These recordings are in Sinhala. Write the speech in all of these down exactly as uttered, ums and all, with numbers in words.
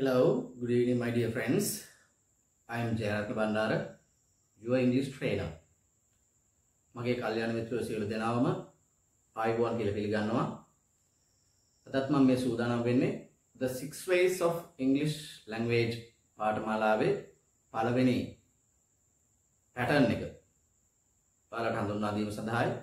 Hello, good evening, my dear friends. I am Jayaratna Bandara, your English trainer. මගේ කල්යාණ මිත්‍රයෝ සියලු දෙනාම ආයුබෝවන් කියලා පිළිගන්නවා. අදත් මම මේ සූදානම් වෙන්නේ The Six Ways of English Language පාඨමාලාවේ පළවෙනි pattern එක. ඔයාලට හඳුන්වා දීම සඳහායි.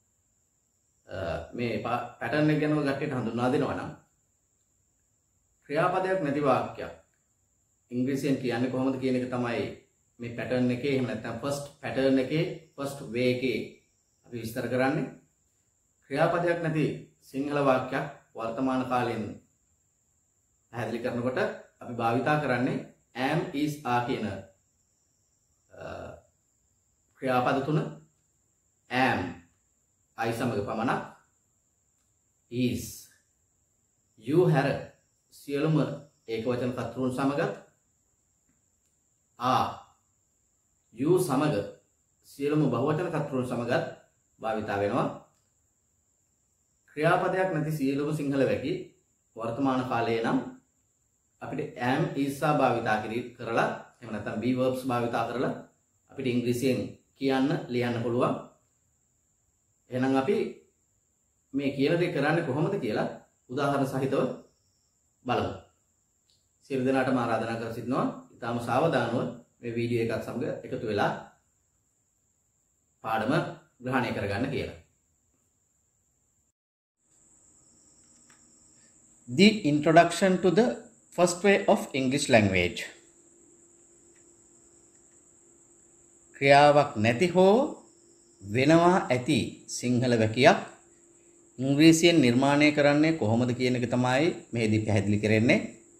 මේ pattern එක ගැන ඔයගොල්ලන්ට හඳුන්වා දෙනවා නම් ක්‍රියාපදයක් නැති වාක්‍යයක් ඉංග්‍රීසියෙන් කියන්නේ කොහොමද කියන එක තමයි මේ pattern එකේ එහෙම නැත්නම් first pattern එකේ first way එකේ අපි විස්තර කරන්නේ. ක්‍රියාපදයක් නැති සිංහල වාක්‍යයක් වර්තමාන කාලයෙන් පැහැදිලි කරනකොට අපි භාවිතා කරන්නේ am is are කියන ක්‍රියාපද තුන. am I සමග පමණක්, is you හැර සියලුම ඒකවචන කර්තෘන් සමග, are you සමග සියලුම බහුවචන කර්තෘන් සමග භාවිතා වෙනවා. ක්‍රියාපදයක් නැති සියලුම සිංහල වැකි වර්තමාන කාලයේ නම් අපිට am is ආ භාවිතා කරලා එහෙම නැත්නම් be verbs භාවිතා කරලා අපිට ඉංග්‍රීසියෙන් කියන්න ලියන්න පුළුවන්. එහෙනම් අපි මේ කියන දේ කරන්නේ කොහොමද කියලා උදාහරණ සහිතව බලමු. සියලු දෙනාටම ආරාධනා කර සිටිනවා ඊටාම සාවධානව මේ වීඩියෝ එකත් සමග එකතු වෙලා පාඩම ග්‍රහණය කරගන්න කියලා. The introduction to the first way of English language. ක්‍රියාවක් නැති හෝ වෙනවා ඇති සිංහල වැකියක් ඉංග්‍රීසියෙන් නිර්මාණය කරන්නේ කොහොමද කියන එක තමයි මෙහිදී පැහැදිලි කරන්නේ.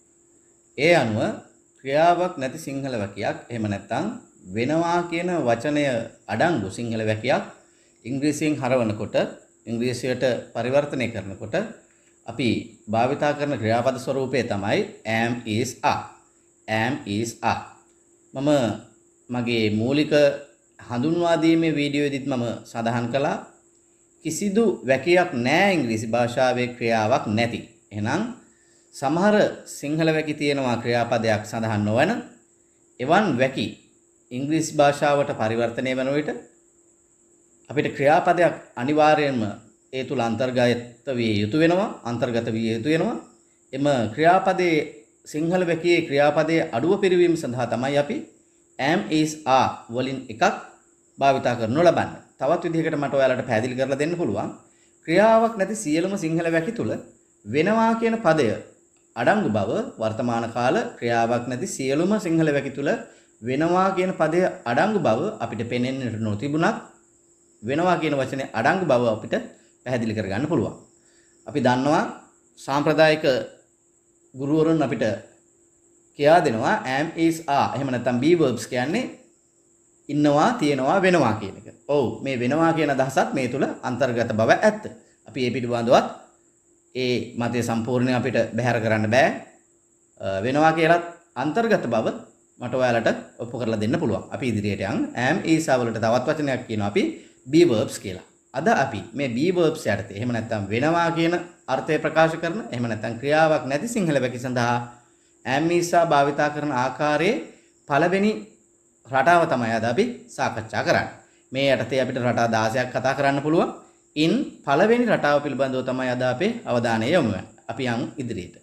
ඒ අනුව ක්‍රියාවක් නැති සිංහල වැකියක් එහෙම නැත්නම් වෙනවා කියන වචනය අඩංගු සිංහල වැකියක් ඉංග්‍රීසියෙන් හරවනකොට ඉංග්‍රීසියට පරිවර්තනය කරනකොට අපි භාවිතා කරන ක්‍රියාපද ස්වරූපය තමයි am is are. am is are. මම මගේ මූලික හඳුන්වා දීමේ වීඩියෝෙදිත් මම සඳහන් කළා කිසිදු වැකියක් නැහැ ඉංග්‍රීසි භාෂාවේ ක්‍රියාවක් නැති. එහෙනම් සමහර සිංහල වැකි තියෙනවා ක්‍රියාපදයක් සඳහන් නොවන. එවන් වැකි ඉංග්‍රීසි භාෂාවට පරිවර්තනය වන විට අපිට ක්‍රියාපදයක් අනිවාර්යයෙන්ම ඒ තුල අන්තර්ගත විය යුතු වෙනවා, අන්තර්ගත විය යුතු වෙනවා. එම ක්‍රියාපදයේ සිංහල වැකියේ ක්‍රියාපදයේ අඩුව පිරවීම සඳහා තමයි අපි am is are වලින් එකක් භාවිතා කරනු ලබන්නේ. තවත් විදිහකට මට ඔයාලට පැහැදිලි කරලා දෙන්න පුළුවන්. ක්‍රියාවක් නැති සියලුම සිංහල වැකි තුල වෙනවා කියන පදය අඩංගු බව වර්තමාන කාල ක්‍රියාවක් නැති සියලුම සිංහල වැකි තුල වෙනවා කියන පදය අඩංගු බව අපිට පෙනෙන්නට නොතිබුණත් වෙනවා කියන වචනේ අඩංගු බව අපිට පැහැදිලි කරගන්න පුළුවන්. අපි දන්නවා සාම්ප්‍රදායික ගුරුවරුන් අපිට කියා දෙනවා am is are එහෙම නැත්නම් be verbs කියන්නේ ඉන්නවා තියෙනවා වෙනවා කියන එක. ඔව් මේ වෙනවා කියන අදහසත් මේ තුල අන්තර්ගත බව ඇත්ත. අපි මේ පිළිබඳවත් ඒ මතය සම්පූර්ණයෙන් අපිට බැහැර කරන්න බෑ. වෙනවා කියලත් අන්තර්ගත බව මට ඔයාලට ඔප්පු කරලා දෙන්න පුළුවන්. අපි ඉදිරියට යන් am is are වලට තවත් වචනයක් කියනවා අපි be verbs කියලා. අද අපි මේ be verbs යටතේ එහෙම නැත්නම් වෙනවා කියන අර්ථය ප්‍රකාශ කරන එහෙම නැත්නම් ක්‍රියාවක් නැති සිංහල වැකි සඳහා am is are භාවිතා කරන ආකාරයේ පළවෙනි රටාව තමයි අද අපි සාකච්ඡා කරන්නේ. මේ යටතේ අපිට රටා දහසක් කතා කරන්න පුළුවන්. ඉන් පළවෙනි රටාව පිළිබඳව තමයි අද අපේ අවධානය යොමු වෙන්නේ. අපි යන් ඉදිරියට.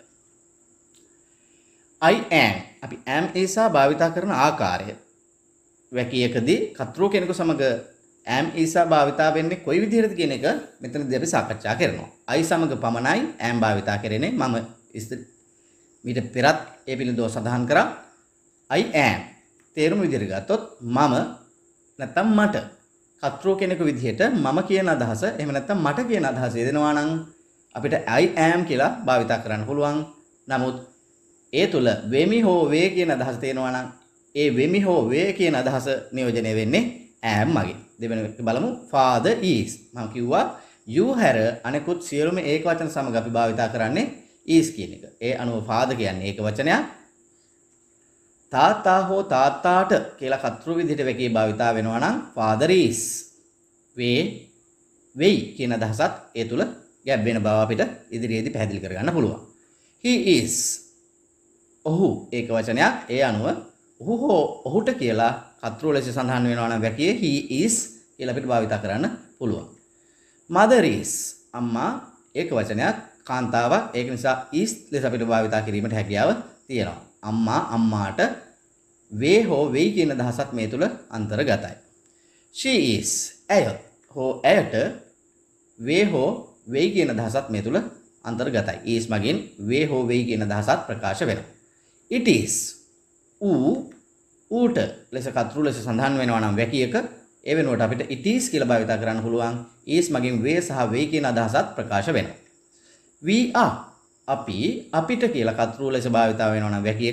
I am අපි am is are භාවිතා කරන ආකාරය. වැකියකදී කර්තෘ කෙනෙකු සමග am is are භාවිතා වෙන්නේ කොයි විදිහටද කියන එක මෙතනදී අපි සාකච්ඡා කරනවා. I සමග පමණයි am භාවිතා කරන්නේ. මම මීට පෙරත් ඒ පිළිබඳව සඳහන් කරා. I am තේරුම විදිහට ගත්තොත් මම නැත්තම් මට කර්තෘ කෙනෙකු විදිහට මම කියන අදහස එහෙම නැත්තම් මට කියන අදහස දෙනවා නම් අපිට I am කියලා භාවිතා කරන්න පුළුවන්. නමුත් ඒ තුල වෙමි හෝ වේ කියන අදහස තේනවා නම් ඒ වෙමි හෝ වේ කියන අදහස නියෝජනය වෙන්නේ am මගින්. දෙවෙනි එක බලමු. father is. මම කිව්වා you හැර අනෙකුත් සියලුම ඒක වචන සමග අපි භාවිතා කරන්නේ is කියන එක. ඒ අනුව father කියන්නේ ඒක වචනයක්. තාත්තා හෝ තාත්තාට කියලා කර්තෘ විදිහට වැකී භාවිතා වෙනවා නම් father is. වේ වෙයි කියන අදහසත් ඒ තුල ගැබ් වෙන බව අපිට ඉදිරියේදී පැහැදිලි කරගන්න පුළුවන්. he is ඔහු ඒක වචනයක්. ඒ අනුව ඔහු හෝ ඔහුට කියලා කර්තෘ ලෙස සඳහන් වෙනවා නම් වැකියේ he is කියලා අපිට භාවිත කරන්න පුළුවන්. mother is අම්මා ඒක වචනයක් කාන්තාවක්. ඒක නිසා is ලෙස අපිට භාවිත කිරීමට හැකියාව තියෙනවා. අම්මා අම්මාට වේ හෝ වෙයි කියන දහසත් මේ තුල අන්තර්ගතයි. she is ඇය හෝ ඇයට වේ හෝ වෙයි කියන දහසත් මේ තුල අන්තර්ගතයි. is මගින් වේ හෝ වෙයි කියන දහසත් ප්‍රකාශ වෙනවා. it is ඌ ඌට ලෙස කර්තෘ ලෙස සඳහන් වෙනවා නම් වැකියක ඒ වෙනුවට අපිට it is කියලා භාවිත කරන්න පුළුවන්. is මගින් වේ සහ වෙයි කියන අදහසත් ප්‍රකාශ වෙනවා. we are අපි අපිට කියලා කර්තෘ ලෙස භාවිත වෙනවා නම් වැකියක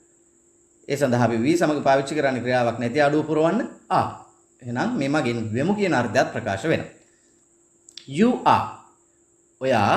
ඒ සඳහා අපි we සමග පාවිච්චි කරන්නේ ක්‍රියාවක් නැති අඩුව පුරවන්න are. එහෙනම් මේ මගින් වෙමු කියන අර්ථයත් ප්‍රකාශ වෙනවා. you are ඔයා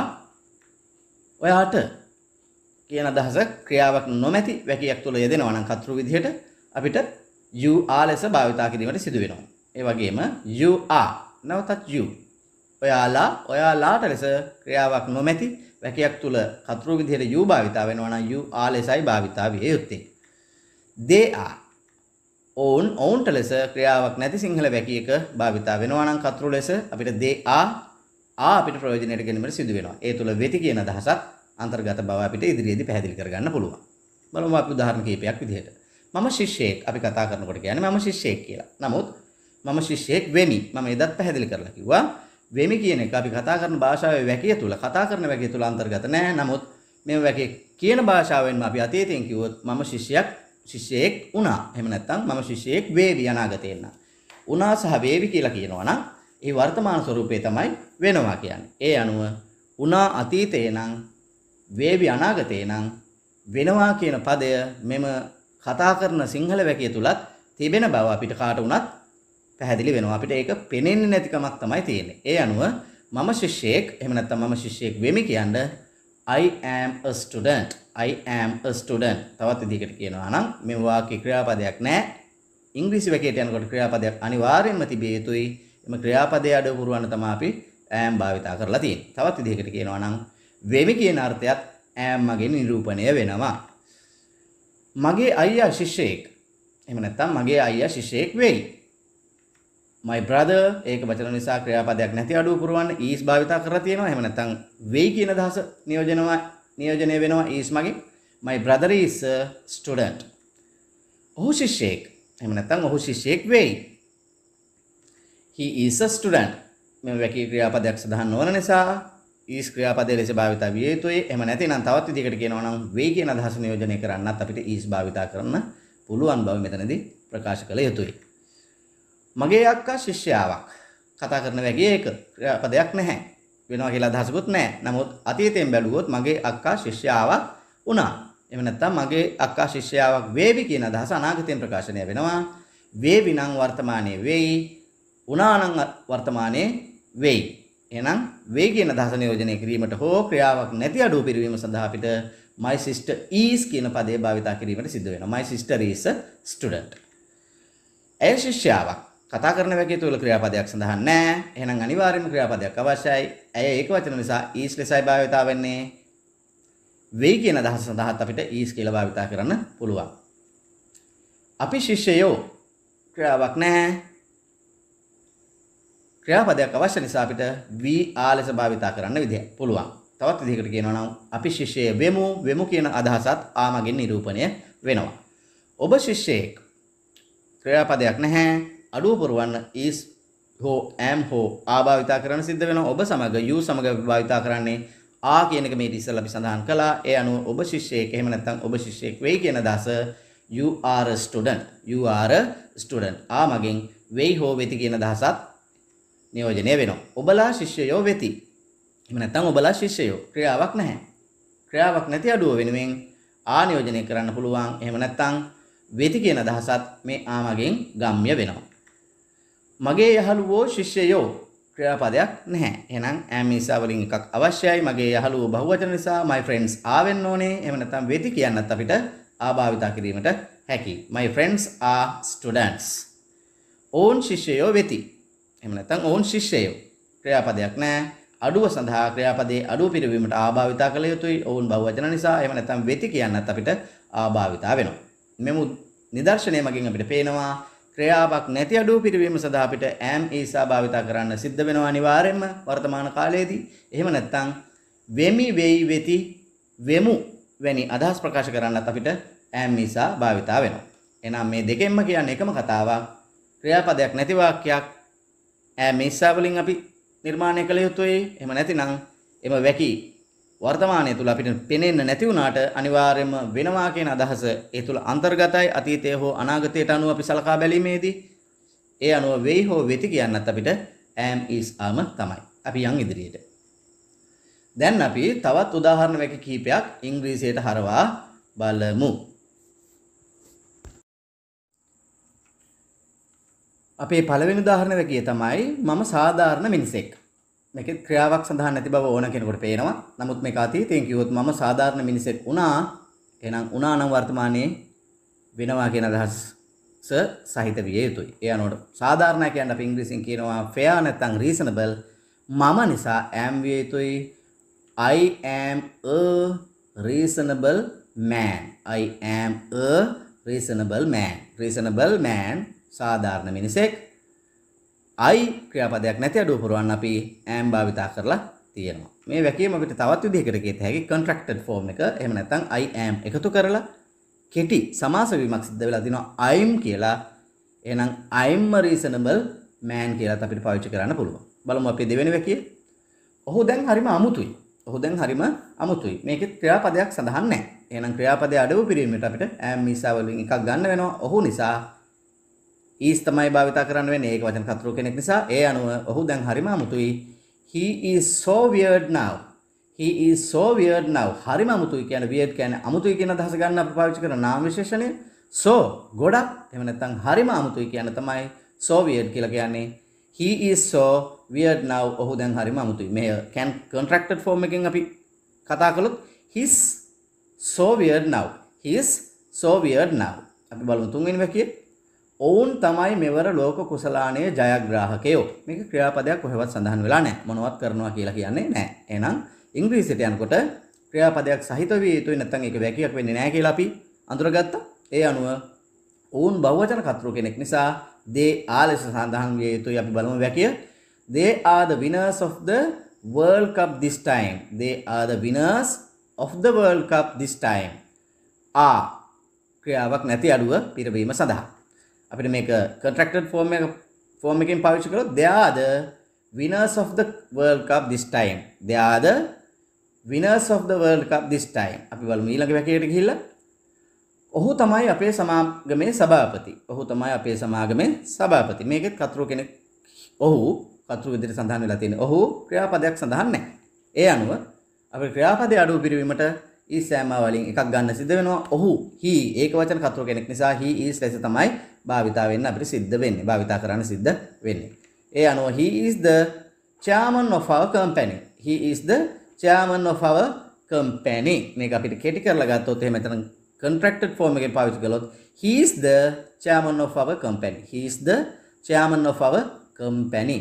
ඔයාට කියන අදහස ක්‍රියාවක් නොමැති වැකියක් තුල යෙදෙනවා නම් කර්තෘ විදිහට අපිට you are ලෙස භාවිත කිරීමට සිදු වෙනවා. ඒ වගේම you are නැවතත් you ඔයාලා ඔයාලාට ලෙස ක්‍රියාවක් නොමැති වැකියක් තුල කර්තෘ විදිහට you භාවිත වෙනවා නම් you are ලෙසයි භාවිත විය යුත්තේ. they are ඔවුන් ඔවුන්ට ලෙස ක්‍රියාවක් නැති සිංහල වැකියක භාවිත වෙනවා නම් කර්තෘ ලෙස අපිට they are ආ අපිට ප්‍රයෝජනයට ගැනීමට සිදු වෙනවා. ඒ තුල වෙති කියන අදහසත් අන්තර්ගත බව අපිට ඉදිරියේදී පැහැදිලි කරගන්න පුළුවන්. බලමු අපි උදාහරණ කිහිපයක් විදිහට. මම ශිෂ්‍යයෙක් අපි කතා කරනකොට කියන්නේ මම ශිෂ්‍යයෙක් කියලා. නමුත් මම ශිෂ්‍යයෙක් වෙමි. මම එදත් පැහැදිලි කරලා කිව්වා. වෙමි කියන එක අපි කතා කරන භාෂාවේ වැකිය තුල කතා කරන වැකිය තුල අන්තර්ගත නැහැ. නමුත් මේ වැකිය කියන භාෂාවෙන්ම අපි අතීතයෙන් කිව්වොත් මම ශිෂ්‍යයක් ශිෂ්‍යයෙක් වුණා. එහෙම නැත්නම් මම ශිෂ්‍යයෙක් වේවි අනාගතයෙන්. උනා සහ වේවි කියලා කියනවා නම් ඒ වර්තමාන ස්වරූපේ තමයි වෙනවා කියන්නේ. ඒ අනුව උනා අතීතේ නම් වේවි අනාගතේ නම් වෙනවා කියන පදය මෙම කතා කරන සිංහල වැකිය තුලත් තිබෙන බව අපිට කාට වුණත් පැහැදිලි වෙනවා. අපිට ඒක පේන්නේ නැතිකමක් තමයි තියෙන්නේ. ඒ අනුව මම ශිෂ්‍යයෙක් එහෙම නැත්නම් මම ශිෂ්‍යයෙක් වෙමි කියන්නේ I am a student. I am a student. තවත් විදිහකට කියනවා නම් මේ වාක්‍ය ක්‍රියාපදයක් නැහැ. ඉංග්‍රීසි වැකියට යනකොට ක්‍රියාපදයක් අනිවාර්යයෙන්ම තිබිය යුතුයි. එම ක්‍රියාපදයේ අඩුව පුරවන්න තමයි අපි am භාවිත කරලා තියෙන්නේ. තවත් විදිහකට කියනවා නම් වෙමි කියන අර්ථයත් am මගෙන් නිරූපණය වෙනවා. මගේ අයියා ශිෂ්‍යයෙක්. එහෙම නැත්නම් මගේ අයියා ශිෂ්‍යයෙක් වෙයි. my brother ඒක වචන නිසා ක්‍රියාපදයක් නැති අඩුව පුරවන්න is භාවිත කරලා තියෙනවා. එහෙම නැත්නම් වෙයි කියන අදහස නියෝජනවා නියෝජනය වෙනවා is මගින්. my brother is a student. ඔහු ශිෂ්‍යයෙක්. එහෙම නැත්නම් ඔහු ශිෂ්‍යයෙක් වෙයි. he is a student. මේ වැකී ක්‍රියාපදයක් සඳහන් නොවන නිසා is ක්‍රියාපදයේ ලෙස භාවිත විය යුතුයි. එහෙම නැතිනම් තවත් විදිහකට කියනවා නම් වෙයි කියන අදහස නියෝජනය කරන්නත් අපිට is භාවිත කරන්න පුළුවන් බව මෙතනදී ප්‍රකාශ කළ යුතුයි. මගේ අක්කා ශිෂ්‍යාවක්. කතා කරන වැකිය ඒක ක්‍රියාපදයක් නැහැ. වෙනවා කියලා අදහසකුත් නැහැ. නමුත් අතීතයෙන් බැලුවොත් මගේ අක්කා ශිෂ්‍යාවක් වුණා. එහෙම නැත්නම් මගේ අක්කා ශිෂ්‍යාවක් වේවි කියන අදහස අනාගතයෙන් ප්‍රකාශනය වෙනවා. වේවි නම් වර්තමානයේ වෙයි. වුණා නම් වර්තමානයේ වෙයි. එහෙනම් වෙයි කියන අදහස නියෝජනය කිරීමට හෝ ක්‍රියාවක් නැති අඩුව පිරවීම සඳහා අපිට my sister is කියන පදේ භාවිත කිරීමට සිදු වෙනවා. my sister is a student. ඇය ශිෂ්‍යාවක්. කතා කරන වැකිය තුල ක්‍රියාපදයක් සඳහන් නැහැ. එහෙනම් අනිවාර්යයෙන්ම ක්‍රියාපදයක් අවශ්‍යයි. ඇය ඒක වචන නිසා is ලෙසයි භාවිත වෙන්නේ. වෙයි කියන අදහස සඳහාත් අපිට is කියලා භාවිත කරන්න පුළුවන්. අපි ශිෂ්‍යයෝ ක්‍රියාවක් නැහැ. ක්‍රියාපදයක් අවශ්‍ය නිසා අපිට we are ලෙස භාවිත කරන්න විදිහ පුළුවන්. තවත් විදිහකට කියනවා නම් අපි ශිෂ්‍යය වෙමු වෙමු කියන අදහසත් ආ මගින් නිරූපණය වෙනවා. ඔබ ශිෂ්‍යයෙක්. ක්‍රියාපදයක් නැහැ. අඩුව පුරවන්න is හෝ am හෝ ආ භාවිත කරන්න සිද්ධ වෙනවා. ඔබ සමග you සමග භාවිත කරන්නේ ආ කියන එක මේ ඉස්සෙල්ලා අපි සඳහන් කළා. ඒ අනුව ඔබ ශිෂ්‍යයෙක් එහෙම නැත්නම් ඔබ ශිෂ්‍යයෙක් වෙයි කියන අදහස you are a student. you are a student. ආ මගින් වෙයි හෝ වෙති කියන අදහසත් නියෝජනය වෙනවා. ඔබලා ශිෂ්‍යයෝ වෙති. එහෙම නැත්නම් ඔබලා ශිෂ්‍යයෝ ක්‍රියාවක් නැහැ. ක්‍රියාවක් නැති අඩුව වෙනුවෙන් ආ නියෝජනය කරන්න පුළුවන්. එහෙම නැත්නම් වෙති කියන අදහසත් මේ ආ මගින් ගම්ම්‍ය වෙනවා. මගේ යහළුවෝ ශිෂ්‍යයෝ ක්‍රියාපදයක් නැහැ. එහෙනම් am නිසා වලින් එකක් අවශ්‍යයි. මගේ යහළුවෝ බහුවචන නිසා my friends ආ වෙන්න ඕනේ. එහෙම නැත්නම් වෙති කියන්නත් අපිට ආ භාවිත කිරීමට හැකියි. my friends are students. ඕන් ශිෂ්‍යයෝ වෙති. එහෙම නැත්නම් ඕන් ශිෂ්‍යයෝ ක්‍රියාපදයක් නැහැ. අඩුව සඳහා ක්‍රියාපදයේ අඩුව පිරවීමට ආ භාවිත කළ යුතුයි. ඕන් බහුවචන නිසා. එහෙම නැත්නම් වෙති කියන්නත් අපිට ආභාවිතා වෙනවා. මෙම නිදර්ශනය මගින් අපිට පේනවා ක්‍රියාවක් නැති අඩුව පිරවීම සඳහා අපිට am is භාවිතා කරන්න සිද්ධ වෙනවා අනිවාර්යයෙන්ම වර්තමාන කාලයේදී. එහෙම නැත්නම් වෙමි වෙයි වෙති වෙමු වැනි අදහස් ප්‍රකාශ කරන්නත් අපිට am is භාවිතා වෙනවා. එහෙනම් මේ දෙකෙන්ම කියන්නේ එකම කතාවක්. ක්‍රියාපදයක් නැති වාක්‍යයක් am is වලින් අපි නිර්මාණය කළ යුතුයි. එහෙම නැතිනම් එම වැකි වර්තමානයේ තුල අපිට පෙනෙන්න නැති වුණාට අනිවාර්යයෙන්ම වෙනවා කියන අදහස ඒ තුල අන්තර්ගතයි. අතීතයේ හෝ අනාගතයට අනුව අපි සලකා බැලීමේදී ඒ අනුව වෙයි හෝ වෙති කියන්නත් අපිට am is ආම තමයි. අපි යන් ඉදිරියට. දැන් අපි තවත් උදාහරණ වැකි කිහිපයක් ඉංග්‍රීසියට හරවා බලමු. අපේ පළවෙනි උදාහරණ වැකිය තමයි මම සාධාරණ මිනිසෙක්. මේකේ ක්‍රියාවක් සඳහන් නැති බව ඕන කෙනෙකුට පේනවා. නමුත් මේක අතීතයෙන් කිව්වොත් මම සාධාරණ මිනිසෙක් වුණා. එහෙනම් වුණා නම් වර්තමානයේ වෙනවා කියන අදහස සහිත විය යුතුයි. ඒ අනුව සාධාරණ කියන්නේ අපි ඉංග්‍රීසියෙන් කියනවා fair නැත්නම් reasonable. මම නිසා am විය යුතුයි. I am a reasonable man. I am a reasonable man. Reasonable man සාධාරණ මිනිසෙක්. I ක්‍රියාපදයක් නැති අඩුව පුරවන්න අපි am භාවිතා කරලා තියෙනවා. මේ වැකියම අපිට තවත් විදිහකට කියත හැකි contracted form එක. එහෙම නැත්නම් I am එකතු කරලා කෙටි සමාස වීමක් සිද්ධ වෙලා තිනවා I'm කියලා. එහෙනම් I'm a reasonable man කියලාත් අපිට පාවිච්චි කරන්න පුළුවන්. බලමු අපි දෙවෙනි වැකිය. ඔහු දැන් හරිම අමුතුයි. ඔහු දැන් හරිම අමුතුයි. මේකේ ක්‍රියාපදයක් සඳහන් නැහැ. එහෙනම් ක්‍රියාපදයේ අඩුව පිරීමට අපිට am is වලින් එකක් ගන්න වෙනවා. ඔහු නිසා is තමයි භාවිතා කරන්න වෙන්නේ. ඒක වචන කතරු කෙනෙක් නිසා. ඒ අනුව ඔහු දැන් හරිම අමුතුයි. He is so weird now. He is so weird now. හරිම අමුතුයි කියන්නේ weird කියන්නේ අමුතුයි කියන අදහස ගන්න අපි පාවිච්චි කරන නාම විශේෂණය. so ගොඩක්. එහෙම නැත්නම් හරිම අමුතුයි කියන තමයි so weird කියලා කියන්නේ. He is so weird now. ඔහු දැන් හරිම අමුතුයි. මේ can contracted form එකෙන් අපි කතා කළොත් he's so weird now. He is so weird now. අපි බලමු තුන්වෙනි වැකිය. ඔවුන් තමයි මෙවර ලෝක කුසලානයේ ජයග්‍රාහකයෝ. මේක ක්‍රියාපදයක් කොහෙවත් සඳහන් වෙලා නැහැ. මොනවත් කරනවා කියලා කියන්නේ නැහැ. එහෙනම් ඉංග්‍රීසියට යනකොට ක්‍රියාපදයක් සහිත විය යුතුයි නැත්නම් ඒක වැකියක් වෙන්නේ නැහැ කියලා අපි අඳුරගත්තා. ඒ අනුව ඔවුන් බහුවචන කතරු කෙනෙක් නිසා they are ලෙස සඳහන් විය යුතුයි. අපි බලමු වැකිය. They are the winners of the World Cup this time. They are the winners of the World Cup this time. are ක්‍රියාවක් නැති අඩුව පිරවීම සඳහා අපිට මේක contracted form එක form එකෙන් පාවිච්චි කරොත් they are the winners of the World Cup this time. They are the winners of the World Cup this time. අපි බලමු ඊළඟ වැකියට ගිහිල්ලා. ඔහු තමයි අපේ සමාගමේ සභාපති. ඔහු තමයි අපේ සමාගමේ සභාපති. මේකෙත් කතරු කෙනෙක් ඔහු කතරු විදිහට සඳහන් වෙලා තියෙනවා. ඔහු ක්‍රියාපදයක් සඳහන් නැහැ. ඒ අනුව අපේ ක්‍රියාපදයේ අඩුව පිරවීමට is am වලින් එකක් ගන්න සිද්ධ වෙනවා. ඔහු he ඒක වචන කතරු කෙනෙක් නිසා he is ලෙස තමයි භාවිතා වෙන්න අපිට සිද්ධ වෙන්නේ. භාවිතා කරන්න සිද්ධ වෙන්නේ. ඒ අනුව he is the chairman of our company. He is the chairman of our company. මේක අපිට කෙටි කරලා ගත්තොත් එහෙම මෙතන contracted form එකෙන් පාවිච්චි කළොත් he is the chairman of our company. He is the chairman of our company.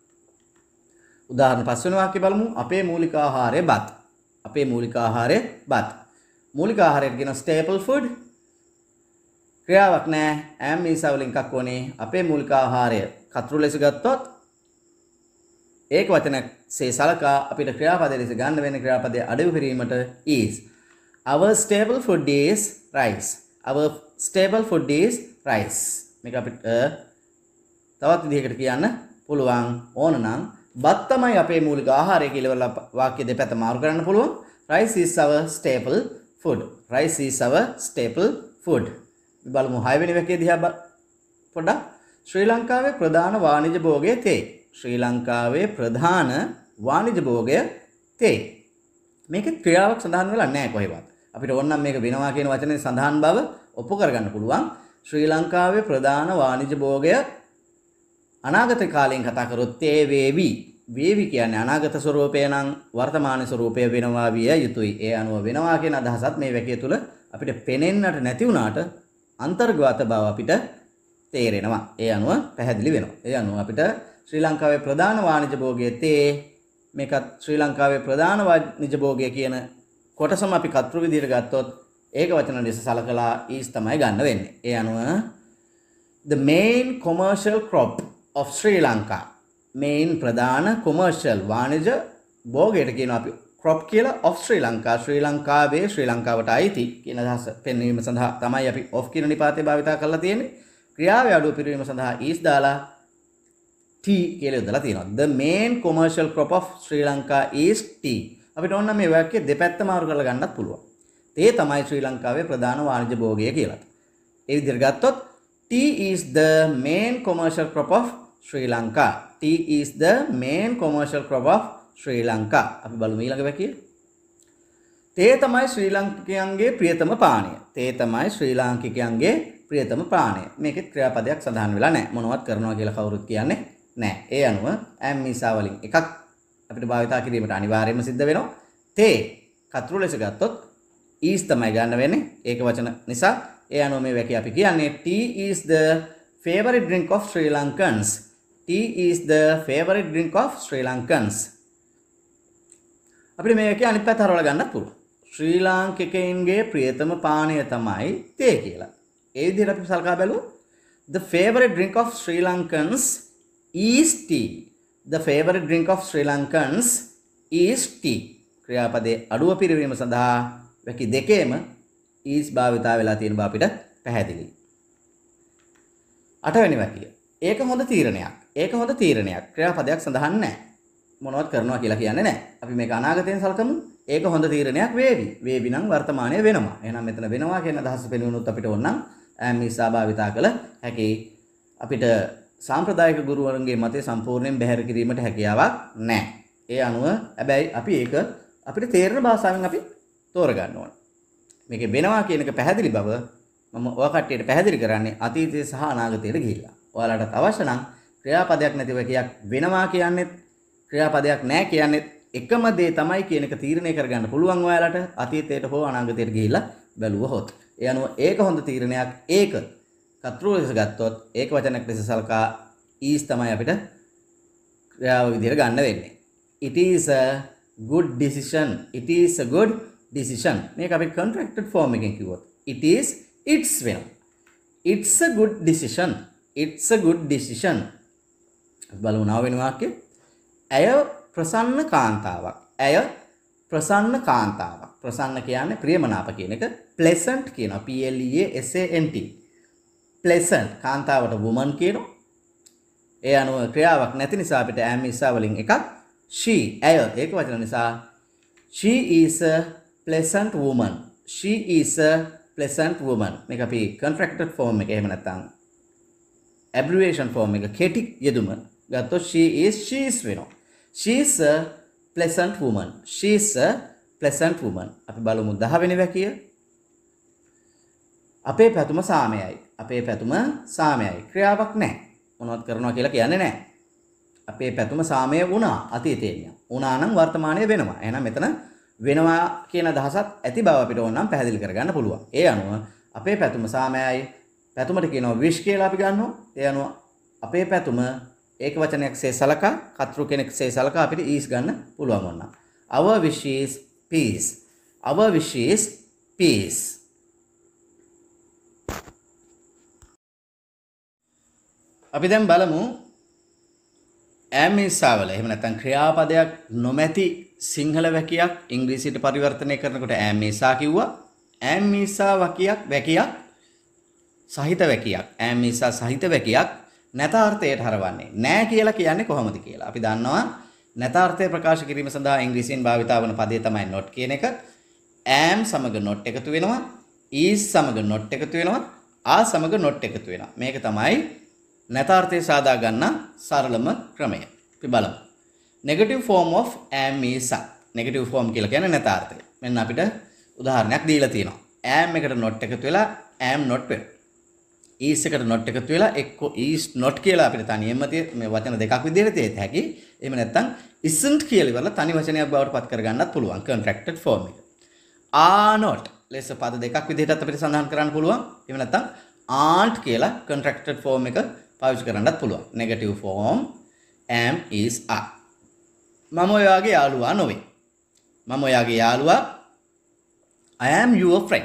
උදාහරණ පස්වෙනි වාක්‍ය බලමු. අපේ මූලික ආහාරය බත්. අපේ මූලික ආහාරය බත්. මූලික ආහාරයට කියන staple food ක්‍රියාවක් නැහැ. am is වලින් එකක් ඕනේ. අපේ මූලික ආහාරය කතරු ලෙස ගත්තොත් ඒක වචනසේ සලකා අපිට ක්‍රියාපදයේ ලෙස ගන්න වෙන ක්‍රියාපදයේ අඩුව පිරීමට is. Our staple food is rice. Our staple food is rice. මේක අපිට තවත් විදිහකට කියන්න පුළුවන්. ඕන නම් බත් තමයි අපේ මූලික ආහාරය කියලා වාක්‍ය දෙපැත්ත මාරු කරන්න පුළුවන්. Rice is our staple food. Rice is our staple food. බලමු හයවෙනි වැකිය දිහා පොඩ්ඩක්. ශ්‍රී ලංකාවේ ප්‍රධාන වාණිජ භෝගය තේ. ශ්‍රී ලංකාවේ ප්‍රධාන වාණිජ භෝගය තේ. මේකේ ක්‍රියාවක් සඳහන් වෙලා නැහැ කොහෙවත්. අපිට ඕනනම් මේක වෙනවා කියන වචනේ සඳහන් බව ඔප්පු කරගන්න පුළුවන්. ශ්‍රී ලංකාවේ ප්‍රධාන වාණිජ භෝගය අනාගත කාලයෙන් කතා කරොත් තේ වේවි. වේවි කියන්නේ අනාගත ස්වරූපය නම් වර්තමාන ස්වරූපය වෙනවා විය යුතුයි. ඒ අනුව වෙනවා කියන අදහසත් මේ වැකිය තුල අපිට පෙනෙන්නට නැති වුණාට අන්තර්ගත බව අපිට තේරෙනවා. ඒ අනුව පැහැදිලි වෙනවා. ඒ අනුව අපිට ශ්‍රී ලංකාවේ ප්‍රධාන වාණිජ භෝගය තේ. මේකත් ශ්‍රී ලංකාවේ ප්‍රධාන වාණිජ භෝගය කියන කොටසම අපි කතෘ විදිහට ගත්තොත් ඒක වචන ලෙස සලකලා is තමයි ගන්න වෙන්නේ. ඒ අනුව the main commercial crop of Sri Lanka. main ප්‍රධාන commercial වාණිජ භෝගයට කියනවා අපි crop කියලා of Sri Lanka. ශ්‍රී ලංකාවේ ශ්‍රී ලංකාවට අයිති කියන අදහස පෙන්වීම සඳහා තමයි අපි of කියන නිපාතය භාවිතා කරලා තියෙන්නේ. ක්‍රියාවේ අඩුව පිරවීම සඳහා is දාලා tea කියලා යොදලා තියෙනවා. The main commercial crop of Sri Lanka is tea. අපිට ඕන නම් මේ වාක්‍යය දෙපැත්ත මාරු කරලා ගන්නත් පුළුවන්. තේ තමයි ශ්‍රී ලංකාවේ ප්‍රධාන වාණිජ භෝගය කියලා. ඒ විදිහට ගත්තොත් tea is the main commercial crop of Sri Lanka. Tea is the main commercial crop of Sri Lanka. අපි බලමු ඊළඟ වැකිය. තේ තමයි ශ්‍රී ලාංකිකයන්ගේ ප්‍රියතම පානය. තේ තමයි ශ්‍රී ලාංකිකයන්ගේ ප්‍රියතම පානය. මේකෙත් ක්‍රියාපදයක් සඳහන් වෙලා නැහැ. මොනවත් කරනවා කියලා කවුරුත් කියන්නේ නැහැ. ඒ අනුව am මිසා වලින් එකක් අපිට භාවිතා කිරීමට අනිවාර්යයෙන්ම සිද්ධ වෙනවා. තේ කතරු ලෙස ගත්තොත් is තමයි ගන්න වෙන්නේ. ඒක වචන නිසා ඒ අනුව මේ වැකිය අපි කියන්නේ tea is the favorite drink of Sri Lankans. Tea is the favorite drink of Sri Lankans. අපිට මේ වැකිය අනිත් පැත්ත හරවලා ගන්නත් පුළුවන්. ශ්‍රී ලාංකිකයින්ගේ ප්‍රියතම පානය තමයි තේ කියලා. ඒ විදිහට අපි සලකා බැලුවොත් the favorite drink of Sri Lankans is tea. The favorite drink of Sri Lankans is tea. ක්‍රියාපදයේ අඩුව පිරවීම සඳහා වැකි දෙකේම is භාවිතා වෙලා තියෙන බව අපිට පැහැදිලියි. අටවෙනි වැකිය. ඒක හොඳ තීරණයක්. ඒක හොඳ තීරණයක්. ක්‍රියාපදයක් සඳහන් නැහැ. මොනවත් කරනවා කියලා කියන්නේ නැහැ. අපි මේක අනාගතයෙන් සලකමු. ඒක හොඳ තීරණයක් වේවි. වේවි නම් වර්තමානයේ වෙනවා. එහෙනම් මෙතන වෙනවා කියන අදහස පෙන්වුනොත් අපිට ඕනනම් am is භාවිතා කළ හැකි. අපිට සාම්ප්‍රදායික ගුරුවරුන්ගේ මතය සම්පූර්ණයෙන් බැහැර කිරීමට හැකියාවක් නැහැ. ඒ අනුව හැබැයි අපි ඒක අපිට තේරෙන භාෂාවෙන් අපි තෝරගන්න ඕන. මේකේ වෙනවා කියන එක පැහැදිලි බව මම ඔය කට්ටියට පැහැදිලි කරන්නේ අතීතයේ සහ අනාගතයට ගිහිල්ලා. ඔයාලට අවශ්‍ය නම් ක්‍රියාපදයක් නැතිව කියක් වෙනවා කියන්නේත් ක්‍රියාපදයක් නැහැ කියන්නේත් එකම දේ තමයි කියන එක තීරණය කරගන්න පුළුවන් ඔයාලට අතීතයට හෝ අනාගතයට ගිහිල්ලා බැලුවහොත්. ඒ අනුව ඒක හොඳ තීරණයක්. ඒක කතරු ලෙස ගත්තොත් ඒක වචනයක් ලෙස සලකා is තමයි අපිට ක්‍රියාව විදිහට ගන්න වෙන්නේ. It is a good decision. It is a good decision. මේක අපි contracted form එකෙන් කිව්වොත් it is it's වෙනවා. It's a good decision. It's a good decision. බලමු නව වෙන වාක්‍ය. ඇය ප්‍රසන්න කාන්තාවක්. ඇය ප්‍රසන්න කාන්තාවක්. ප්‍රසන්න කියන්නේ ප්‍රියමනාප කියන එක. pleasant කියනවා. P L E A S A N T. pleasant කාන්තාවට woman කියනවා. ඒ අනුව ක්‍රියාවක් නැති නිසා අපිට am is වලින් එකක් she ඇය ඒක වචන නිසා she is a pleasant woman. She is a pleasant woman. මේක අපි contracted form එක එහෙම නැත්නම් abbreviation form එක කෙටි යෙදුම ගත්තොත් she is she is වෙනවා. She is a pleasant woman. She is a pleasant woman. අපි බලමු දහ වෙනි වැකිය. අපේ පැතුම සාමයයි. අපේ පැතුම සාමයයි. ක්‍රියාවක් නැහැ. මොනවත් කරනවා කියලා කියන්නේ නැහැ. අපේ පැතුම සාමය වුණා අතීතයේ. වුණා නම් වර්තමානයේ වෙනවා. එහෙනම් මෙතන වෙනවා කියන අදහසත් ඇති බව අපිට ඕන නම් පැහැදිලි කරගන්න පුළුවන්. ඒ අනුව අපේ පැතුම සාමයයි. පැතුමට කියනවා wish කියලා අපි ගන්නවා. ඒ අනුව අපේ පැතුම ඒක වචනයක් සේ සලකා කතරු කෙනෙක් සේ සලකා අපිට is ගන්න පුළුවන් වුණා. Our wish is peace. Our wish is peace. අපි දැන් බලමු am is වල එහෙම නැත්නම් ක්‍රියාපදයක් නොමැති සිංහල වැකියක් ඉංග්‍රීසියට පරිවර්තනය කරනකොට am is කිව්වා. am is වකියක් වැකියක් සහිත වැකියක්. am is සහිත වැකියක් නැතාර්ථයට හරවන්නේ. නෑ කියලා කියන්නේ කොහොමද කියලා. අපි දන්නවා නැතාර්ථය ප්‍රකාශ කිරීම සඳහා ඉංග්‍රීසියෙන් භාවිත වන පදේ තමයි not කියන එක. am සමග not එකතු වෙනවා. is සමග not එකතු වෙනවා. are සමග not එකතු වෙනවා. මේක තමයි නැතාර්ථය සාදා ගන්න සරලම ක්‍රමය. අපි බලමු. negative form of am is. negative form කියලා කියන්නේ නැතාර්ථය. මෙන්න අපිට උදාහරණයක් දීලා තියෙනවා. am එකට not එකතු වෙලා am not වෙනවා. is එකට not එකතු වෙලා එක්ක is not කියලා අපිට තනියෙන්ම මේ වචන දෙකක් විදිහට තේත හැකි. එහෙම නැත්නම් isn't කියලා ඉවරලා තනි වචනයක් බවට පත් කරගන්නත් පුළුවන් contracted form එක. are not ලෙස පද දෙකක් විදිහටත් අපිට සඳහන් කරන්න පුළුවන්. එහෙම නැත්නම් aren't කියලා contracted form එක පාවිච්චි කරන්නත් පුළුවන්. negative form am is are. මම ඔයාගේ යාළුවා නොවේ. මම ඔයාගේ යාළුවා I am your friend.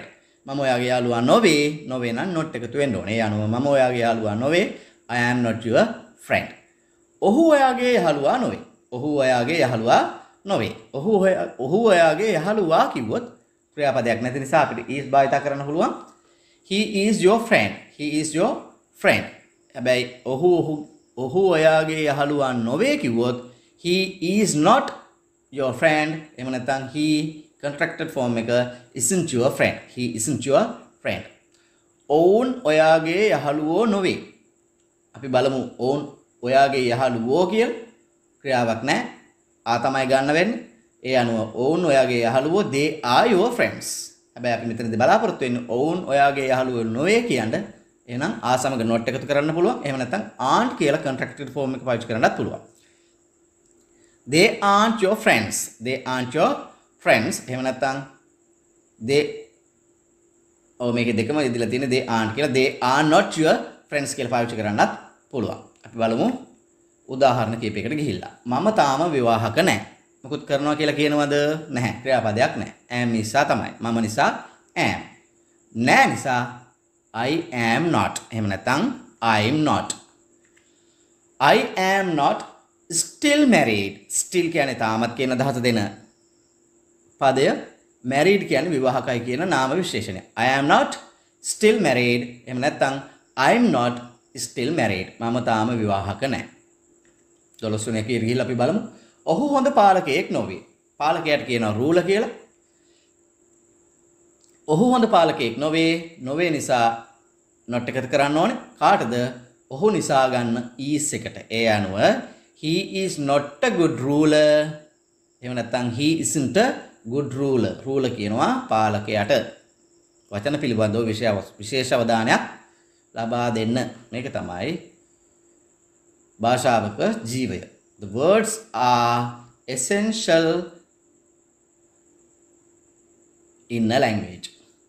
මම ඔයාගේ යාළුවා නොවේ. නොවේ නම් not එකතු වෙන්න ඕනේ. ඒ අනුව මම ඔයාගේ යාළුවා නොවේ. I am not your friend. ඔහු ඔයාගේ යහළුවා නොවේ. ඔහු ඔයාගේ යහළුවා නොවේ. ඔහු ඔහු ඔයාගේ යහළුවා කිව්වොත් ක්‍රියාපදයක් නැති නිසා අපිට is භාවිත කරන්න පුළුවන්. He is your friend. He is your friend. හැබැයි ඔහු ඔහු ඔයාගේ යහළුවා නොවේ කිව්වොත් he is not your friend. එහෙම නැත්නම් he contracted form එක isn't your friend. He isn't your friend. ඔවුන් ඔයාගේ යහළුවෝ නොවේ. අපි බලමු ඔවුන් ඔයාගේ යහළුවෝ කියලා ක්‍රියාවක් නැහැ. ආ තමයි ගන්න වෙන්නේ. ඒ අනුව ඔවුන් ඔයාගේ යහළුවෝ they are your friends. හැබැයි අපි මෙතනදී බලාපොරොත්තු වෙන්නේ ඔවුන් ඔයාගේ යහළුවෝ නොවේ කියන්නේ. එහෙනම් ආ සමග not එකතු කරන්න පුළුවන්. එහෙම නැත්නම් aren't කියලා contracted form එක පාවිච්චි කරන්නත් පුළුවන්. They aren't your friends. They aren't your friends. එහෙම නැත්නම් they ඔව් මේකේ දෙකම ඉදලා තියෙන්නේ they aren't කියලා. They are not your friends කියලා පාවිච්චි කරන්නත් පුළුවන්. අපි බලමු උදාහරණ කීපයකට ගිහිල්ලා. මම තාම විවාහක නැහැ. මොකුත් කරනවා කියලා කියනවද? නැහැ. ක්‍රියාපදයක් නැහැ. am නිසා තමයි. මම නිසා am. නැහැ නිසා I am not. එහෙම නැත්නම් I'm not. I am not still married. Still කියන්නේ තාමත් කියන අදහස දෙන පදය. Married කියන්නේ විවාහකයි කියන නාම විශේෂණය. I am not still married. එහෙම නැත්නම් I'm not still married. මම තාම විවාහක නැහැ. දොළොස් වෙනි එකේ ගිහිල්ලා අපි බලමු. ඔහු හොඳ පාලකයෙක් නොවේ. පාලකයාට කියනවා රූලර් කියලා. ඔහු හොඳ පාලකයෙක් නොවේ. නොවේ නිසා not එකතු කරන්න ඕනේ. කාටද? ඔහු නිසා ගන්න is එකට. ඒ අනුව he is not a good ruler. එහෙම නැත්නම් he isn't a good ruler. ruler කියනවා පාලකයාට. වචන පිළිබඳව විශේෂ අවධානයක් ලබා දෙන්න. මේක තමයි භාෂාවක ජීවය. The words are essential in a language.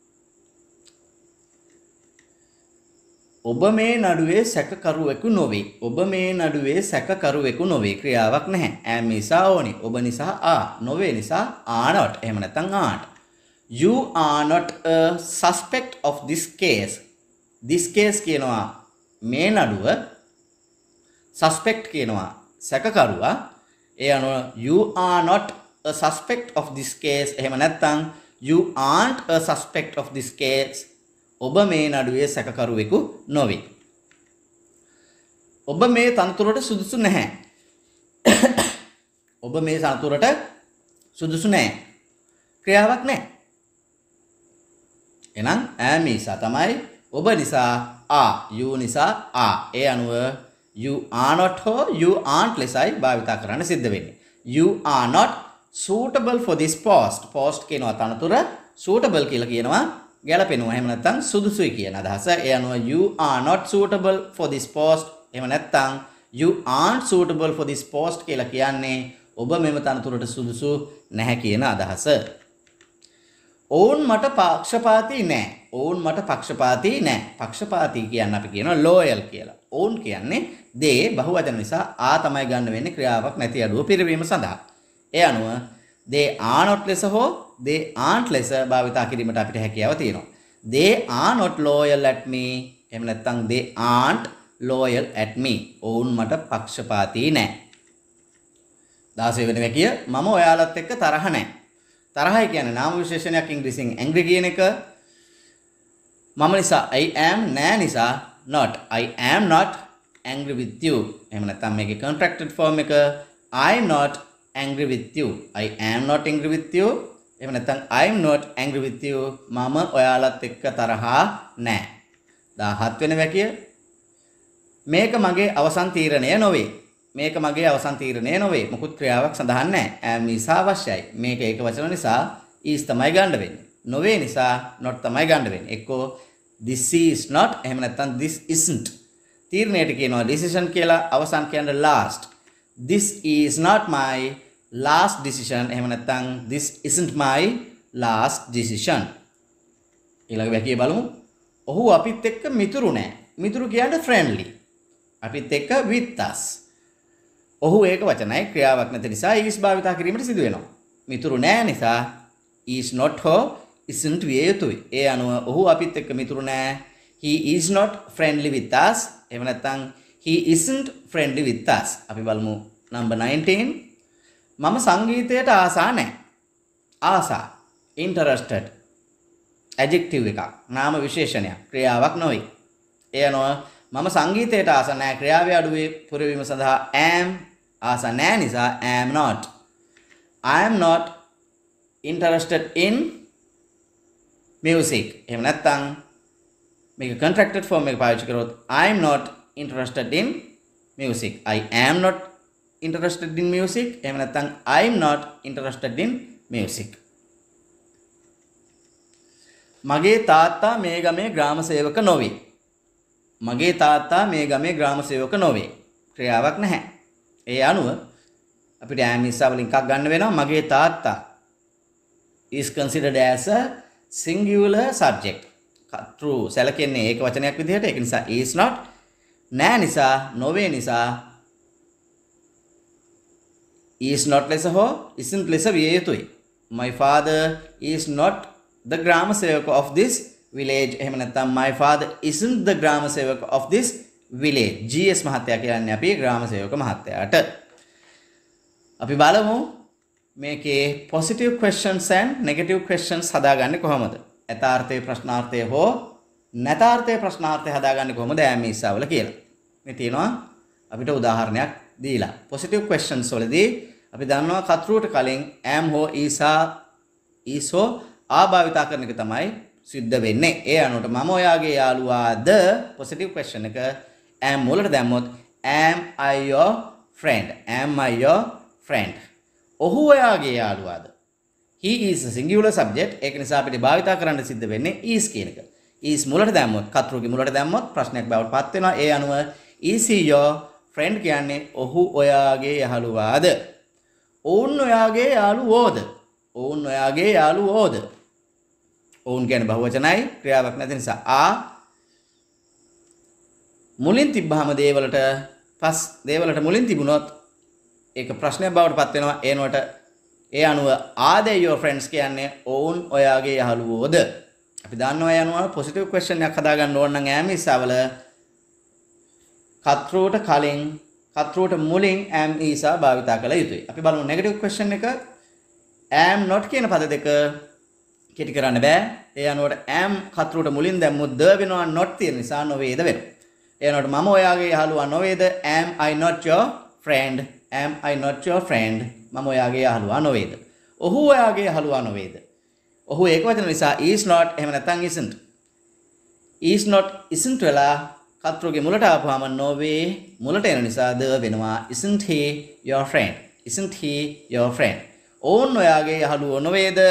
ඔබ මේ නඩුවේ සැකකරුවෙකු නොවේ. ඔබ මේ නඩුවේ සැකකරුවෙකු නොවේ. ක්‍රියාවක් නැහැ. am නිසා ඕනි. ඔබ නිසා are. නොවේ නිසා are not. එහෙම නැත්නම් aren't. You are not a suspect of this case. This case කියනවා මේ නඩුව. suspect කියනවා සැකකරුවා. ඒ අනුව you are not a suspect of this case. එහෙම නැත්නම් you aren't a suspect of this case. ඔබ මේ නඩුවේ සැකකරුවෙකු නොවේ. ඔබ මේ තනතුරට සුදුසු නැහැ. ඔබ මේ තනතුරට සුදුසු නැහැ. ක්‍රියාවක් නැහැ. එහෙනම් am නිසා තමයි ඔබ නිසා are. you නිසා are. ඒ අනුව you are not හෝ you aren't ලෙසයි භාවිත කරන්න සිද්ධ වෙන්නේ. You are not suitable for this post. post කියනවා තනතුර. suitable කියලා කියනවා ගැලපෙනවා. එහෙම නැත්නම් සුදුසුයි කියන අදහස. ඒ අනුව you are not suitable for this post. එහෙම නැත්නම් you aren't suitable for this post කියලා කියන්නේ ඔබ මෙම තනතුරට සුදුසු නැහැ කියන අදහස. ඔවුන් මට පක්ෂපාතී නැහැ. ඔවුන් මට පක්ෂපාතී නැහැ. පක්ෂපාතී කියන්නේ අපි කියනවා loyal කියලා. ඔවුන් කියන්නේ they බහුවචන නිසා ආ තමයි ගන්න වෙන්නේ ක්‍රියාවක් නැති අඩුව පිරවීම සඳහා. ඒ අනුව they are not ලෙස හෝ they aren't ලෙස භාවිතා කිරීමට අපිට හැකියාව තියෙනවා. They are not loyal at me. එහෙම නැත්නම් they aren't loyal at me. ඔවුන් මට පක්ෂපාතී නැහැ. දාසය වෙන වැකිය මම ඔයාලත් එක්ක තරහ නැහැ. තරහයි කියන්නේ නාම විශේෂණයක් ඉංග්‍රීසියෙන් angry කියන එක. මම නිසා I am නෑ නිසා not. I am not angry with you. එහෙම නැත්නම් මේකේ contracted form එක I'm not angry with you. I am not angry with you. එහෙම නැත්නම් I'm not angry with you. මම ඔයාලත් එක්ක තරහා නෑ. දහහත් වෙනි වැකිය මේක මගේ අවසන් තීරණය නොවේ. මේක මගේ අවසන් තීරණය නොවේ. මොකුත් ක්‍රියාවක් සඳහන් නැහැ. am නිසා අවශ්‍යයි. මේක ඒක වචන නිසා is තමයි ගන්න වෙන්නේ. නොවේ නිසා not තමයි ගන්න වෙන්නේ. එක්කෝ this is not එහෙම නැත්නම් this isn't. තීරණයට කියනවා decision කියලා. අවසන් කියන්නේ last. This is not my last decision. එහෙම නැත්නම් this isn't my last decision. ඊළඟ වැකිය බලමු. ඔහු අපිත් එක්ක මිතුරු නෑ. මිතුරු කියන්නේ friendly. අපිත් එක්ක with us. ඔහු ඒක වචනයි ක්‍රියාවක් නැති නිසා is භාවිත කිරීමට සිදු වෙනවා. මිතුරු නෑ නිසා is not හෝ isn't විය යුතුයි. ඒ අනුව ඔහු අපිත් එක්ක මිතුරු නෑ. He is not friendly with us. එහෙම නැත්නම් he isn't friendly with us. අපි බලමු number nineteen. මම සංගීතයට ආසා නැහැ. ආසා interested adjective එකක්. නාම විශේෂණයක්. ක්‍රියාවක් නොවේ. ඒ අනුව මම සංගීතයට ආසා නැහැ. ක්‍රියාවේ අඩුවේ පුරවීම සඳහා am ආසා නැහැ නිසා am not. I am not interested in music. එහෙම නැත්නම් මේක contracted form එක පාවිච්චි කරොත් I am not interested in music. I am not interested in music. එහෙම නැත්නම් I am not interested in music. මගේ තාත්තා මේ ගමේ ග්‍රාම සේවක නොවේ. මගේ තාත්තා මේ ගමේ ග්‍රාම සේවක නොවේ. ක්‍රියාවක් නැහැ. ඒ අනුව අපිට am is වලින් එකක් ගන්න වෙනවා. මගේ තාත්තා is considered as a singular subject. true සැලකෙන්නේ ඒක වචනයක් විදිහට. ඒක නිසා is not නෑ නිසා නොවේ නිසා is not ලෙස හෝ isn't ලෙස විය යුතුයි. My father is not the grama sevaka of this village. එහෙම නැත්නම් my father isn't the grama sevaka of this village. G S මහත්තයා කියන්නේ අපි ග්‍රාම සේවක මහත්තයාට. අපි බලමු මේකේ positive questions and negative questions හදාගන්නේ කොහොමද? යථාර්ථයේ ප්‍රශ්නාර්ථය හෝ නැතාර්ථයේ ප්‍රශ්නාර්ථය හදාගන්නේ කොහොමද am is වල කියලා. මේ තියෙනවා අපිට උදාහරණයක් දීලා. positive questions වලදී අපි දන්නවා කතරුවට කලින් am හෝ is is හෝ ආ භාවිතා කරන එක තමයි සිද්ධ වෙන්නේ. ඒ අනුවට මම ඔයාගේ යාළුවාද positive question එක am වලට දැම්මොත් am I your friend? am I your friend? ඔහු ඔයාගේ යාළුවාද? he is a singular subject. ඒක නිසා අපිට භාවිතා කරන්න සිද්ධ වෙන්නේ is කියන එක. is මුලට දැම්මොත් කතරුගේ මුලට දැම්මොත් ප්‍රශ්නයක් බවට පත් වෙනවා. ඒ අනුව is he your friend කියන්නේ ඔහු ඔයාගේ යාළුවාද? ඔවුන් ඔයාගේ යාළුවෝද? ඔවුන් ඔයාගේ යාළුවෝද? ඔවුන් කියන්නේ බහුවචනයි ක්‍රියාවක් නැති නිසා ආ මුලින් තිබ්බහම දේවලට පස් දේවලට මුලින් තිබුණොත් ඒක ප්‍රශ්නයක් බවට පත් වෙනවා. ඒනවට ඒ අනුව are they your friends කියන්නේ ඔවුන් ඔයාගේ යාළුවෝද? අපි දන්නවා ඒ අනුව positive question එකක් හදාගන්න ඕන නම් am is වල කතරුවට කලින් කතරුවට මුලින් am is භාවිතා කළ යුතුයි. අපි බලමු negative question එක. am not කියන පද දෙක කෙටි කරන්න බෑ. ඒ අනුවට am කතරුවට මුලින් දැම්මොත් ද වෙනවා not තියෙන නිසා නොවේද වෙනවා. ඒ අනුවට මම ඔයාගේ යාළුවා නොවේද? am I not your friend? am I not your friend? මම ඔයාගේ යාළුවා නොවේද? ඔහු ඔයාගේ යාළුවා නොවේද? ඔහු ඒක වචන නිසා is not එහෙම නැත්නම් isn't. is not isn't වෙලා කතරුගේ මුලට ආපුවාම නොවේ මුලට එන නිසා ද වෙනවා. isn't he your friend? isn't he your friend? ඔවුන් ඔයාගේ යාළුවෝ නොවේද?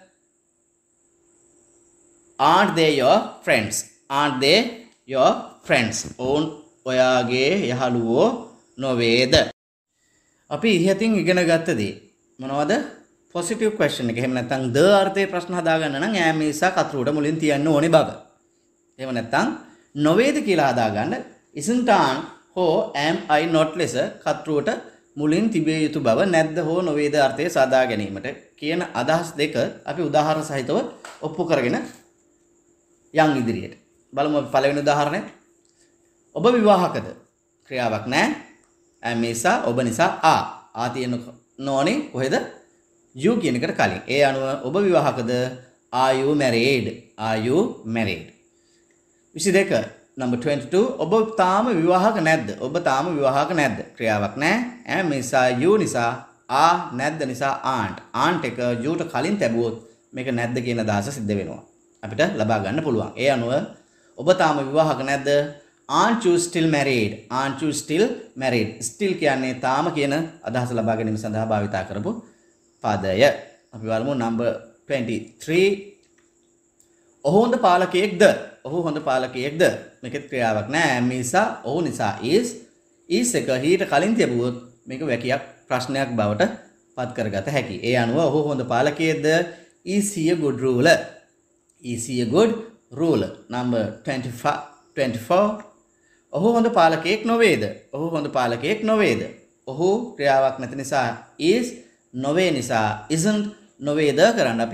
aren't they your friends? aren't they your friends? ඔවුන් ඔයාගේ යාළුවෝ නොවේද? අපි ඉහතින් ඉගෙන ගත්ත දේ මොනවද? positive question එක. එහෙම නැත්නම් ද අර්ථයේ ප්‍රශ්න හදාගන්න නම් am is කතරුවට මුලින් තියන්න ඕනේ බබ. එහෙම නැත්නම් නොවේද කියලා හදාගන්න isn't aren't හෝ am I not ලෙස කතරුවට මුලින් තිබිය යුතු බව නැද්ද හෝ නොවේද අර්ථය සාදා ගැනීමට කියන අදහස් දෙක අපි උදාහරණ සහිතව ඔප්පු කරගෙන යන් ඉදිරියට. බලමු අපි පළවෙනි උදාහරණය. ඔබ විවාහකද? ක්‍රියාවක් නැහැ. am is ඔබ නිසා ආ. ආ තියෙන නෝනේ කොහෙද? you කියන එකට කලින්. ඒ අනුව ඔබ විවාහකද? are you married? are you married? විසිදෙක number twenty-two. ඔබ තාම විවාහක නැද්ද? ඔබ තාම විවාහක නැද්ද? ක්‍රියාවක් නැහැ. am නිසා you නිසා ආ නැද්ද නිසා aren't. aren't එක youට කලින් තැබුවොත් මේක නැද්ද කියන අදහස සිද්ධ වෙනවා. අපිට ලබා ගන්න පුළුවන්. ඒ අනුව ඔබ තාම විවාහක නැද්ද? aren't you still married? aren't you still married? still කියන්නේ තාම කියන අදහස ලබා ගැනීම සඳහා භාවිතා කරපු පදය. අපි බලමු number twenty-three. ඔහු හොඳ පාලකයෙක්ද? ඔහු හොඳ පාලකයෙක්ද? මේකෙත් ක්‍රියාවක් නැහැ. am නිසා ඔහු නිසා is is එක ඊට කලින් තියුවොත් මේක වැකියක් ප්‍රශ්නයක් බවට පත් කරගත හැකියි. ඒ අනුව ඔහු හොඳ පාලකයෙක්ද? is he a good ruler? is he a good ruler? number twenty-five twenty-four. ඔහු හොඳ පාලකයෙක් නොවේද? ඔහු හොඳ පාලකයෙක් නොවේද? ඔහු ක්‍රියාවක් නැති නිසා is නොවේ නිසා isn't නොවේද කරන්න අපි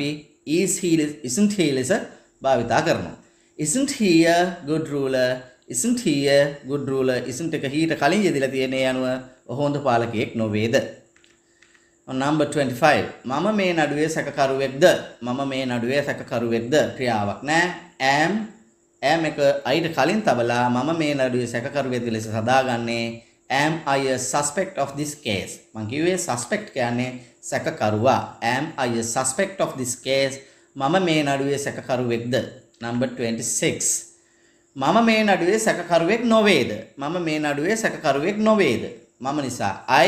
is he isn't he ලෙස භාවිතා කරනවා. isn't he a good ruler? isn't he a good ruler? isn't එක heට කලින් යෙදලා තියෙන ඒ අනුව හොඳ පාලකයෙක් නොවේද? on number twenty-five මම මේ නඩුවේ සැකකරුවෙක්ද? මම මේ නඩුවේ සැකකරුවෙක්ද? ක්‍රියාවක් නෑ. am am එක අයිට කලින් තබලා මම මේ නඩුවේ සැකකරුවෙක් ලෙස සදාගන්නේ am I a suspect of this case? මං කිව්වේ suspect කියන්නේ සැකකරුවා. am I a suspect of this case? මම මේ නඩුවේ සැකකරුවෙක්ද? number twenty-six මම මේ නඩුවේ සැකකරුවෙක් නොවේද? මම මේ නඩුවේ සැකකරුවෙක් නොවේද? මම නිසා I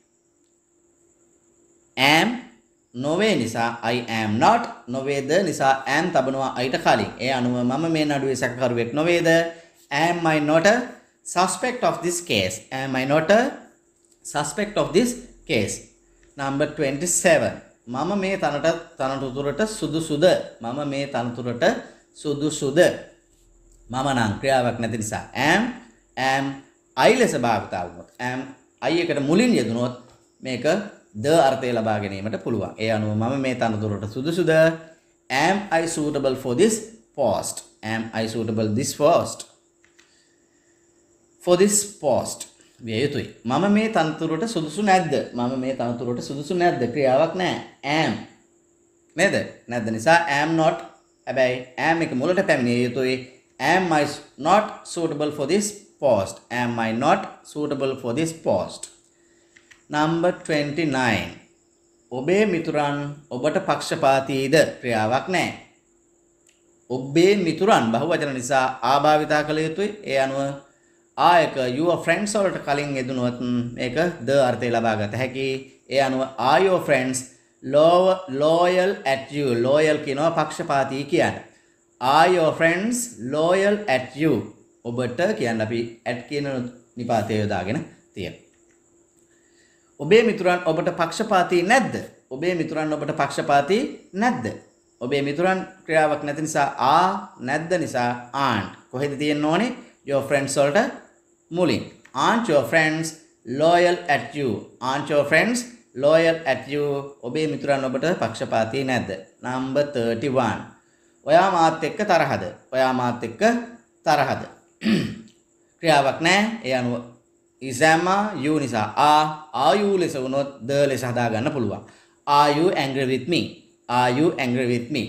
am නොවේ නිසා I am not නොවේද නිසා am තබනවා අයිට කලින්. ඒ අනුව මම මේ නඩුවේ සැකකරුවෙක් නොවේද? am I not a suspect of this case? am I not a suspect of this case? number twenty-seven මම මේ තනට තනතුරට සුදුසුද? මම මේ තනතුරට සුදුසුද? මම නම් ක්‍රියාවක් නැති නිසා am am I ලෙස භාවිතා වුණොත් am I එකට මුලින් යෙදුනොත් මේක the අර්ථය ලබා ගැනීමට පුළුවන්. ඒ අනුව මම මේ තනතුරට සුදුසුද? am I suitable for this post? am I suitable this post? for this post විය යුතුයි. මම මේ තනතුරට සුදුසු නැද්ද? මම මේ තනතුරට සුදුසු නැද්ද? ක්‍රියාවක් නැහැ. am නේද? නැද්ද නිසා am not. හැබැයි am එක මුලට පැමිණිය යුතුයි. am I not suitable for this post? am I not suitable for this post? number twenty-nine ඔබේ මිතුරන් ඔබට පක්ෂපාතීද? ක්‍රියාවක් නැහැ. ඔබේ මිතුරන් බහුවචන නිසා ආ භාවිතා කළ යුතුයි. ඒ අනුව ආ එක your friends වලට කලින් යෙදුනොත් මේක the අර්ථය ලබා ගත හැකි. ඒ අනුව are your friends loyal at you? loyal කියනවා පක්ෂපාතී කියන්නේ. are your friends loyal at you? ඔබට කියන්න අපි at කියන නිපාතය යොදාගෙන තියෙනවා. ඔබේ මිතුරන් ඔබට පක්ෂපාතී නැද්ද? ඔබේ මිතුරන් ඔබට පක්ෂපාතී නැද්ද? ඔබේ මිතුරන් ක්‍රියාවක් නැති නිසා ආ නැද්ද නිසා aren't. කොහෙද තියෙන්න ඕනේ? your friends වලට මුලින්. aren't your friends loyal at you? aren't your friends loyal at you? ඔබේ මිතුරන් ඔබට පක්ෂපාතී නැද්ද? number thirty-one ඔයා මාත් එක්ක තරහද? ඔයා මාත් එක්ක තරහද? ක්‍රියාවක් නැහැ. ඒ අනුව is am you නිසා are are you ලෙස වුණොත් the ලෙස හදා ගන්න පුළුවන්. are you angry with me? are you angry with me?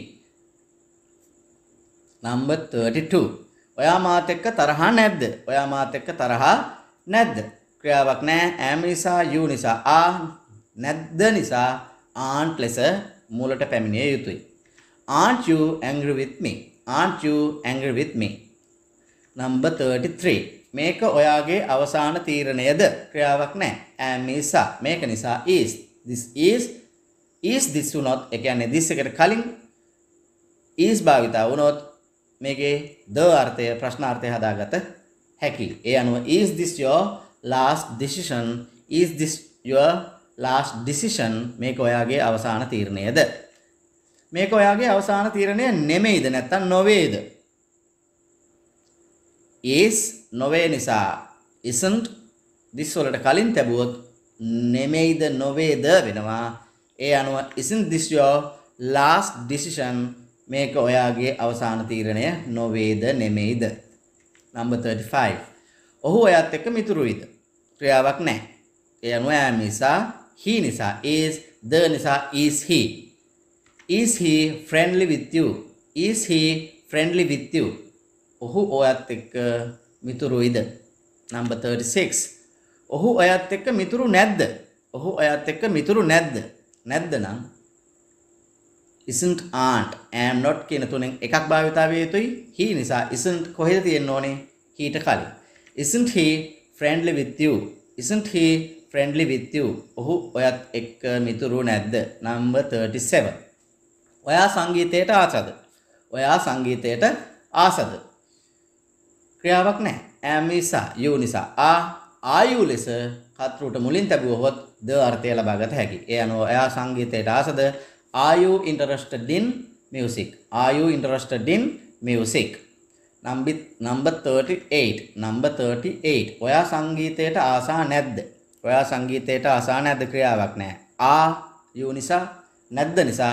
number thirty-two ඔයා මාත් එක්ක තරහා නැද්ද? ඔයා මාත් එක්ක තරහා නැද්ද? ක්‍රියාවක් නැහැ. am නිසා you නිසා are නැද්ද නිසා aren't ලෙස මූලට පැමිණිය යුතුයි. aren't you angry with me? aren't you angry with me? number thirty-three මේක ඔයාගේ අවසාන තීරණයද? ක්‍රියාවක් නැහැ. am නිසා මේක නිසා is. this is is this වුණොත් ඒ කියන්නේ this එකට කලින් is භාවිතා වුණොත් මේකේ the අර්ථය ප්‍රශ්නාර්ථය හදාගත හැකි. ඒ අනුව is this your last decision? is this your last decision? මේක ඔයාගේ අවසාන තීරණයද? මේක ඔයාගේ අවසාන තීරණය නෙමෙයිද නැත්නම් නොවේද? is නොවේ නිසා isn't this වලට කලින් තැබුවොත් නෙමෙයිද නොවේද වෙනවා. ඒ අනුව isn't this your last decision? මේක ඔයාගේ අවසාන තීරණය නොවේද නෙමෙයිද? number thirty-five ඔහු ඔයත් එක්ක මිතුරුයිද? ක්‍රියාවක් නැහැ. ඒ අනුව am නිසා he නිසා is the නිසා is he. is he friendly with you? is he friendly with you? ඔහු ඔයත් එක්ක මිතුරුයිද? number thirty-six ඔහු ඔයත් එක්ක මිතුරු නැද්ද? ඔහු ඔයත් එක්ක මිතුරු නැද්ද? නැද්ද නම් isn't aren't am not කියන තුනෙන් එකක් භාවිතා විය යුතුයි. he නිසා isn't කොහෙද තියෙන්න ඕනේ? heට කලින්. isn't he friendly with you? isn't he friendly with you? ඔහු ඔයත් එක්ක මිතුරු නැද්ද? number thirty-seven ඔයා සංගීතයට ආසද? ඔයා සංගීතයට ආසද? ක්‍රියාවක් නැහැ. am නිසා you නිසා are are you ලෙස කතරුට මුලින් තැබුවහොත් the අර්ථය ලබා ගත හැකි. ඒ අනුව ඔයා සංගීතයට ආසද? are you interested in music? are you interested in music? number number thirty-eight number thirty-eight ඔයා සංගීතයට ආසා නැද්ද? ඔයා සංගීතයට ආසා නැද්ද? ක්‍රියාවක් නැහැ. are you නිසා නැද්ද නිසා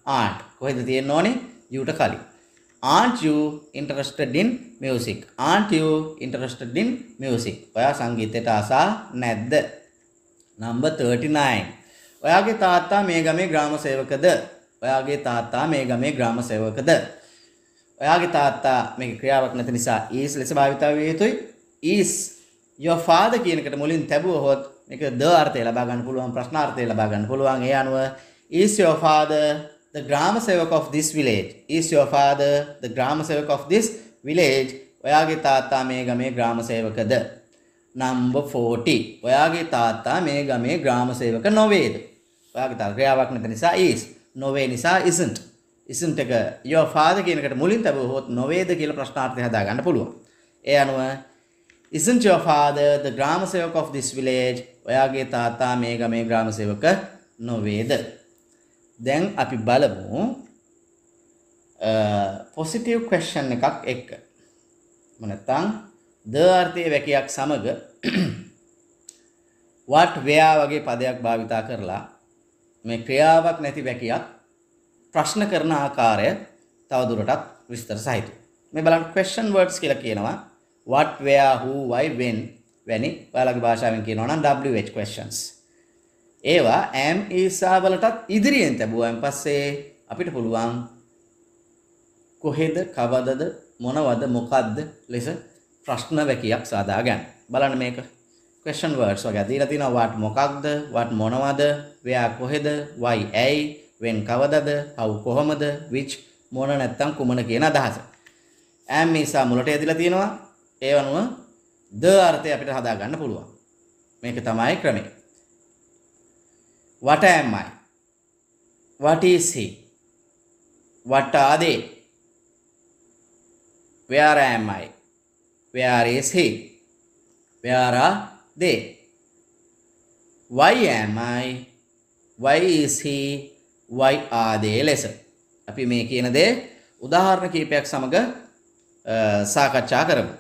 aren't. කොහෙද තියෙන්න ඕනේ? youට කලින්. Aren't you interested in music? Aren't you interested in music? ඔයා සංගීතයට ආසා නැද්ද? Number thirty-nine. ඔයාගේ තාත්තා මේ ගමේ ග්‍රාම සේවකද? ඔයාගේ තාත්තා මේ ගමේ ග්‍රාම සේවකද? ඔයාගේ තාත්තා මේක ක්‍රියාවක් නැති නිසා is ලෙස භාවිත විය යුතුයි. Is your father කියන එකට මුලින් තැබුවොත් මේක the අර්ථය ලබා ගන්න පුළුවන්, ප්‍රශ්නාර්ථය ලබා ගන්න පුළුවන්. ඒ අනුව is your father the grama sevak of this village? Is your father the grama sevak of this village? ඔයාගේ තාත්තා මේ ගමේ ග්‍රාම සේවකද? Number forty. ඔයාගේ තාත්තා මේ ගමේ ග්‍රාම සේවක නොවේද? ඔයාගේ තාත්තා ක්‍රියාවක් නැති නිසා is, නොවේ නිසා isn't. isn't එක your father කියන එකට මුලින් තබුවොත් නොවේද කියලා ප්‍රශ්නාර්ථය හදා ගන්න පුළුවන්. ඒ අනුව isn't your father the grama sevak of this village? ඔයාගේ තාත්තා මේ ගමේ ග්‍රාම සේවක නොවේද? දැන් අපි බලමු positive question එකක් එක්ක. මොනත්තම් the අර්ථයේ වැකියක් සමග what where වගේ පදයක් භාවිතා කරලා මේ ක්‍රියාවක් නැති වැකියක් ප්‍රශ්න කරන ආකාරය තවදුරටත් විස්තර සහිතයි. මේ බලන්න question words කියලා කියනවා. what where who why when වැනි ඔයාලගේ භාෂාවෙන් කියනවා නම් W H questions. ඒවා am is වලටත් ඉදිරියෙන් තැබුවාන් පස්සේ අපිට පුළුවන් කොහෙද, කවදද, මොනවද, මොකද්ද ලෙස ප්‍රශ්න වැකියක් සාදා ගන්න. බලන්න මේක question words වගේ දීලා තිනවා. what මොකක්ද, what මොනවද, where කොහෙද, why ඇයි, when කවදද, how කොහොමද, which මොන නැත්තම් කුමන කියන අදහස. am is මුලට යදලා තියෙනවා. ඒ අනුව the අර්ථය අපිට හදා ගන්න පුළුවන්. මේක තමයි ක්‍රමය. What am I? What is he? What are they? Where am I? Where is he? Where are they? Why am I? Why is he? Why are they? ලෙස අපි මේ කියන දේ උදාහරණ කීපයක් සමග සාකච්ඡා කරමු.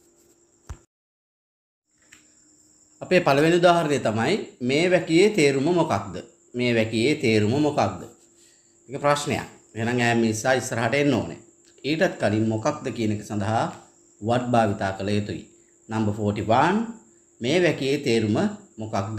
අපේ පළවෙනි උදාහරණය තමයි මේ වැකියේ තේරුම මොකක්ද? මේ වැකියේ තේරුම මොකක්ද? මේක ප්‍රශ්නයක්. එහෙනම් am is ඉස්සරහට එන්න ඕනේ. ඊටත් කලින් මොකක්ද කියන එක සඳහා what භාවිතා කළ යුතුයි. number forty-one. මේ වැකියේ තේරුම මොකක්ද?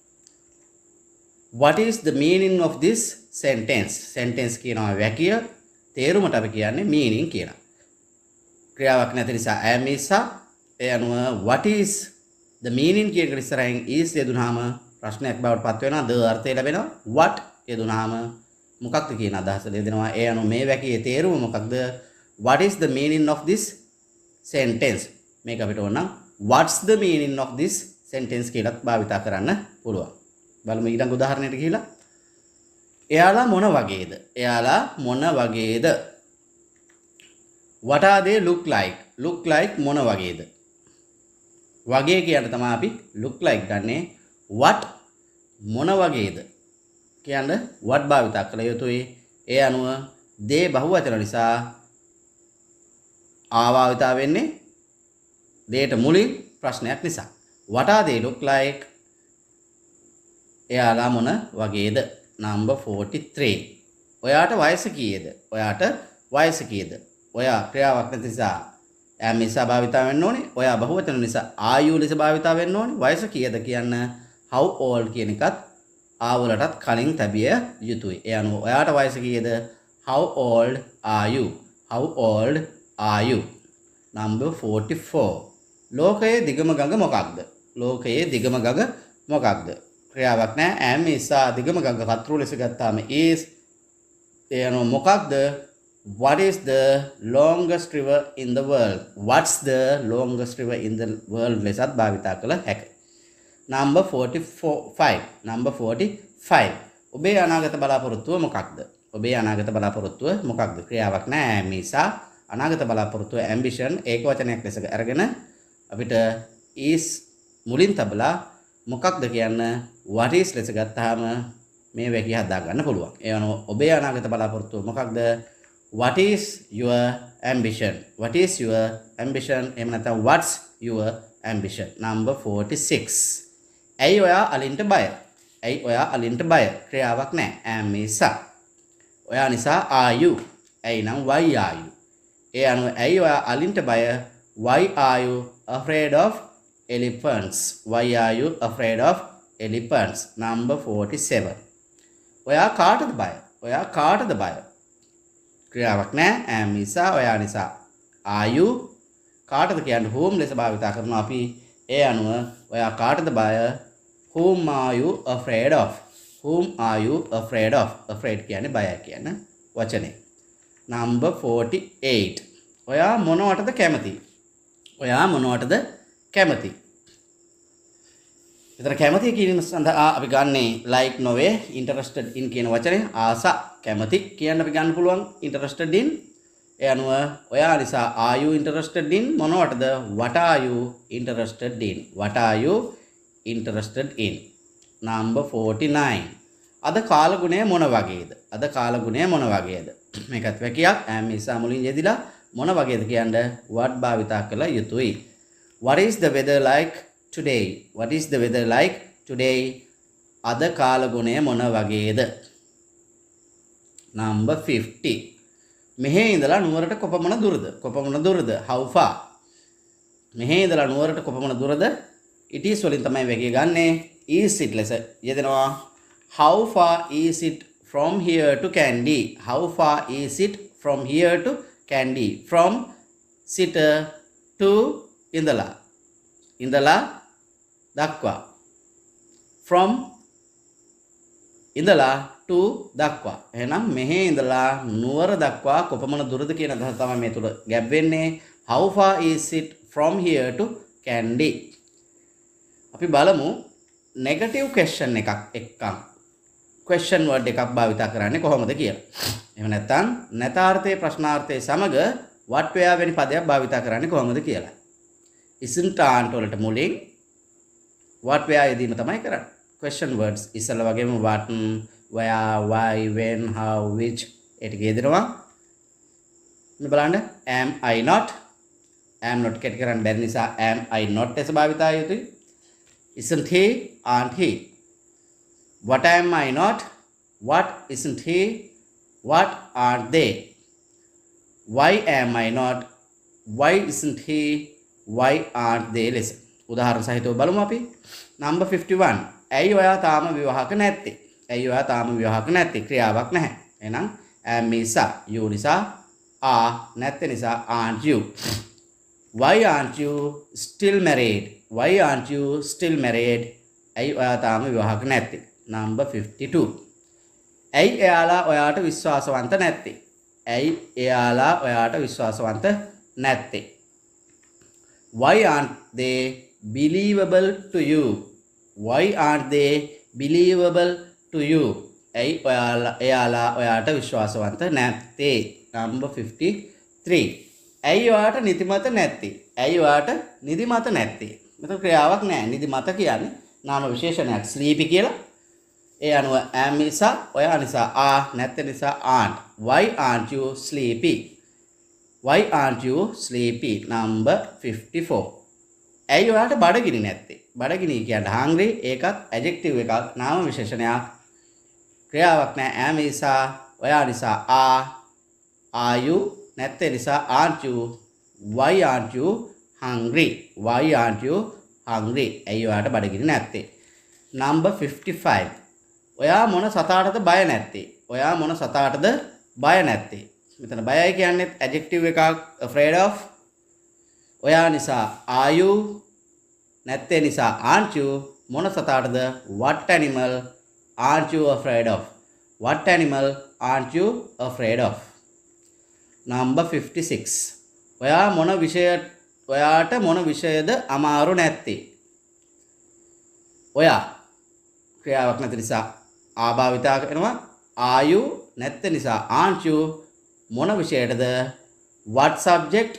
What is the meaning of this sentence? sentence කියනවා වැකිය, තේරුමට අපි කියන්නේ meaning කියලා. ක්‍රියාවක් නැති නිසා am is ඒ අනුව what is the meaning කියන එක ඉස්සරහින් is යෙදුනහම ප්‍රශ්නයක් බවට පත් වෙනවා. the අර්ථය ලැබෙනවා. what යෙදුනහම මොකක්ද කියන අදහස දෙනවා. ඒ අනුව මේ වැකියේ තේරුම මොකක්ද? what is the meaning of this sentence? මේක අපිට ඕන නම් what's the meaning of this sentence කියලා භාවිතා කරන්න පුළුවන්. බලමු ඊළඟ උදාහරණයට ගිහිලා. එයාලා මොන වගේද? එයාලා මොන වගේද? what are they look like? look like මොන වගේද? වගේ කියන තමයි අපි look like ගන්නේ. what මොන වගේද කියන්න what භාවිතා කළ යුතුයි. ඒ අනුව they බහුවචන නිසා ආභාවිතා වෙන්නේ දේට මුලින් ප්‍රශ්නයක් නිසා. what are they look like? එයාලා මොන වගේද? number forty-three. ඔයාට වයස කීයද? ඔයාට වයස කීයද? ඔයා ක්‍රියාවක් නැති නිසා am නිසා භාවිතා වෙන්න ඕනේ. ඔයා බහුවචන නිසා are you ලෙස භාවිතා වෙන්න ඕනේ. වයස කීයද කියන්න how old කියන එකත් ආවලටත් කලින් තැබිය යුතුයි. ඒ අනුව ඔයාට වයස කීයද? how old are you? how old are you? number forty-four. ලෝකයේ දිගම ගඟ මොකක්ද? ලෝකයේ දිගම ගඟ මොකක්ද? ක්‍රියාවක් නැහැ. am නිසා දිගම ගඟ කතරු ලෙස ගත්තාම is. ඒ අනුව මොකක්ද? what is the longest river in the world? what's the longest river in the world ලෙසත් භාවිතා කළ හැකියි. number forty-five. number forty-five. ඔබේ අනාගත බලාපොරොත්තුව මොකක්ද? ඔබේ අනාගත බලාපොරොත්තුව මොකක්ද? ක්‍රියාවක් නැහැ. am නිසා අනාගත බලාපොරොත්තුව ambition ඒක වචනයක් ලෙස අරගෙන අපිට is මුලින් තබලා මොකක්ද කියන්න what is ලෙස ගත්තාම මේ වැකිය හදා ගන්න පුළුවන්. ඒ අනුව ඔබේ අනාගත බලාපොරොත්තුව මොකක්ද? what is your ambition? what is your ambition? එහෙම නැත්නම් what's your ambition? number forty-six. ඇයි ඔයා අලින්ට බය? ඇයි ඔයා අලින්ට බය? ක්‍රියාවක් නැහැ. am නිසා. ඔයා නිසා are you. ඇයි නම් why are you. ඒ අනුව ඇයි ඔයා අලින්ට බය? Why are you afraid of elephants? Why are you afraid of elephants? Number forty-seven. ඔයා කාටද බය? ඔයා කාටද බය? ක්‍රියාවක් නෑ. am නිසා ඔයා නිසා. are you කාටද කියන්නේ whom ලෙස භාවිතා කරනවා අපි. ඒ අනුව ඔයා කාටද බය? whom are you afraid of? whom are you afraid of? afraid කියන්නේ බය කියන වචනේ. number forty-eight. ඔයා මොනවටද කැමති? ඔයා මොනවටද කැමති? විතර කැමති කියන සඳහා අපි ගන්නේ like නොවේ interested in කියන වචනේ. ආස කැමති කියන්න අපි ගන්න පුළුවන් interested in. ඒ අනුව ඔයා නිසා are you interested in මොනවටද? what are you interested in? what are you interested in? number forty-nine. අද කාලගුණය මොන වගේද? අද කාලගුණය මොන වගේද? මේකත් වැකියක් am නිසා මුලින් යෙදිලා මොන වගේද කියන්නේ what භාවිතා කළ යුතුයි. what is the weather like today? what is the weather like today? අද කාලගුණය මොන වගේද? number fifty. මෙහි ඉඳලා නුවරට කොපමණ දුරද? කොපමණ දුරද? how far? මෙහි ඉඳලා නුවරට කොපමණ දුරද? it is වලින් තමයි වැකිය ගන්නේ. is it ලෙස යෙදෙනවා. how far is it from here to Kandy? how far is it from here to Kandy? from sitter to ඉඳලා ඉඳලා දක්වා. from ඉඳලා to දක්වා. එහෙනම් මෙහි ඉඳලා නුවර දක්වා කොපමණ දුරද කියන අදහස තමයි මේ තුල ගැප් වෙන්නේ. how far is it from here to Kandy? අපි බලමු negative question එකක් එක්කම් question word එකක් භාවිතා කරන්නේ කොහොමද කියලා. එහෙම නැත්නම් නැතාර්ථයේ ප්‍රශ්නාර්ථයේ සමග what where වැනි පදයක් භාවිතා කරන්නේ කොහොමද කියලා. isn't aren't වලට මුලින් what where යෙදීම තමයි කරන්නේ. question words ඉස්සෙල්ලා වගේම what, where, why, when, how, which ඒ ටික යෙදෙනවා. මේ බලන්න am I not am not කෙටි කරන්න බැරි නිසා am I not ලෙස භාවිතා යුතුයි. isn't he aren't he. what am I not? what isn't he? what aren't they? why am I not? why isn't he? why aren't they? ලෙස උදාහරණ සහිතව බලමු අපි. number fifty-one. ඇයි ඔයා තාම විවාහක නැත්තේ? ඇයි ඔයා තාම විවාහක නැත්තේ? ක්‍රියාවක් නැහැ. එහෙනම් am නිසා, you නිසා, are නැත්තේ නිසා aren't you. why aren't you still married? why aren't you still married? ඇයි ඔයා තාම විවාහක නැත්තේ? number fifty-two. ඇයි එයාලා ඔයාට විශ්වාසවන්ත නැත්තේ? ඇයි එයාලා ඔයාට විශ්වාසවන්ත නැත්තේ? why aren't they believable to you? why aren't they believable to you? ඇයි ඔයාලා එයාලා ඔයාට විශ්වාසවන්ත නැත්තේ? number fifty-three. ඇයි ඔයාට නිදිමත නැත්තේ? ඇයි ඔයාට නිදිමත නැත්තේ? මෙතන ක්‍රියාවක් නැහැ. නිදිමත කියන්නේ නාම විශේෂණයක් sleepy කියලා. ඒ අනුව am නිසා ඔයා නිසා are නැත්තේ නිසා aren't. why aren't you sleepy? why aren't you sleepy? number fifty-four. ඇයි ඔයාට බඩගිනි නැත්තේ? බඩගිනි කියන්නේ hungry. ඒකත් adjective එකක් නාම විශේෂණයක්. ක්‍රියාවක් නැහැ. am නිසා ඔයා නිසා are. are you නැත්තේ නිසා aren't you. why aren't you hungry? why aren't you hungry? ඇයි ඔයාට බඩගිනි නැත්තේ? number fifty-five. ඔයා මොන සතාටද බය නැත්තේ? ඔයා මොන සතාටද බය නැත්තේ? මෙතන බයයි කියන්නේ adjective එකක් afraid of. ඔයා නිසා are you නැත්තේ නිසා aren't you. මොන සතාටද? what animal aren't you afraid of? what animal aren't you afraid of? number fifty-six. ඔයා මොන විෂය ඔයාට මොන විෂයද අමාරු නැත්තේ? ඔයා ක්‍රියාවක් නැති නිසා ආභාවිතා කරනවා. are you නැත්තේ නිසා aren't you. මොන විෂයටද? what subject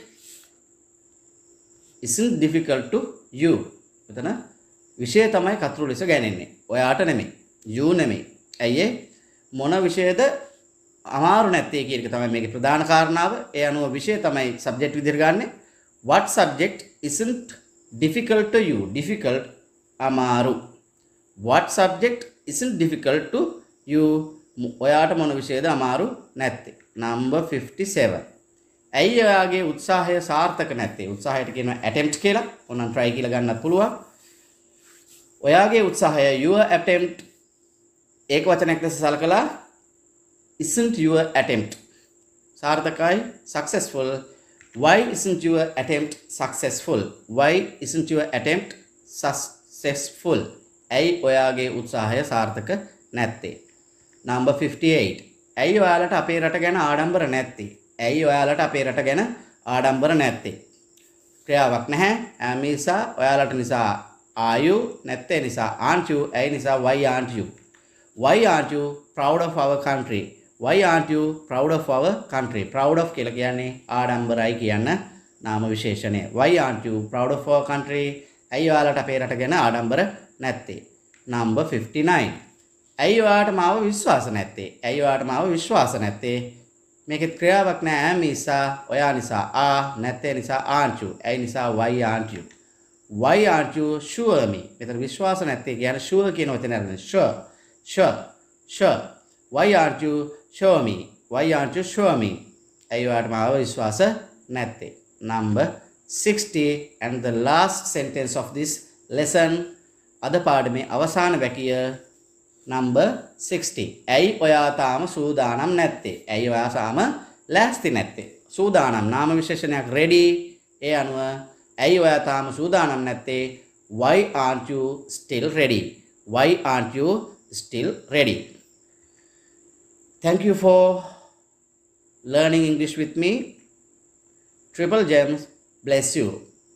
isn't difficult to you. මෙතන විෂය තමයි කතුරු ලෙස ගන්නේ. ඔයාට නෙමෙයි. you නෙමෙයි. ඇයි ඒ? මොන විෂයද අමාරු නැත්තේ කියන එක තමයි මේකේ ප්‍රධාන කාරණාව. ඒ අනුව විෂය තමයි subject විදිහට ගන්නෙ. what subject isn't difficult to you? difficult අමාරු. what subject isn't difficult to you? ඔයාට මොන විෂයද අමාරු නැත්තේ? number fifty-seven. ඇයි ඔයාගේ උත්සාහය සාර්ථක නැත්තේ? උත්සාහයට කියනවා attempt කියලා. ඕනනම් try කියලා ගන්නත් පුළුවන්. ඔයාගේ උත්සාහය your attempt ඒක වචනයක් ලෙස සලකලා isn't your attempt සාර්ථකයි successful. Why isn't your attempt successful? Why isn't your attempt successful? ඇයි ඔයාගේ උත්සාහය සාර්ථක නැත්තේ? number fifty-eight. ඇයි ඔයාලට අපේ රට ගැන ආඩම්බර නැත්තේ? ඇයි ඔයාලට අපේ රට ගැන ආඩම්බර නැත්තේ? ක්‍රියාවක් නැහැ. am නිසා ඔයාලට නිසා are you නැත්තේ නිසා aren't you ඇයි නිසා why aren't you? Why aren't you proud of our country? Why aren't you proud of our country? Proud of කියලා කියන්නේ ආඩම්බරයි කියන නාම විශේෂණය. Why aren't you proud of our country? ඇයි ඔයාලට අපේ රට ගැන ආඩම්බර නැත්තේ? number fifty-nine. ඇයි ඔයාට මාව විශ්වාස නැත්තේ? ඇයි ඔයාට මාව විශ්වාස නැත්තේ? මේකෙත් ක්‍රියාවක් නෑ. am නිසා ඔයා නිසා are නැත්තේ නිසා aren't you ඇයි නිසා why aren't you? Why aren't you sure me? මෙතන විශ්වාස නැත්තේ කියන්නේ sure කියන වචනේ අරගෙන sure sure sure. Why aren't you sure me? Why aren't you sure me? ඇයි ඔයාට මාව විශ්වාස නැත්තේ? number sixty and the last sentence of this lesson. අද පාඩමේ අවසාන වැකිය number sixty. ඇයි ඔයා තාම සූදානම් නැත්තේ? ඇයි ඔයා තාම ලෑස්ති නැත්තේ? සූදානම් නාම විශේෂණයක් ready. ඒ අනුව ඇයි ඔයා තාම සූදානම් නැත්තේ? Why aren't you still ready? Why aren't you still ready? Thank you for learning English with me. Triple Gems bless you.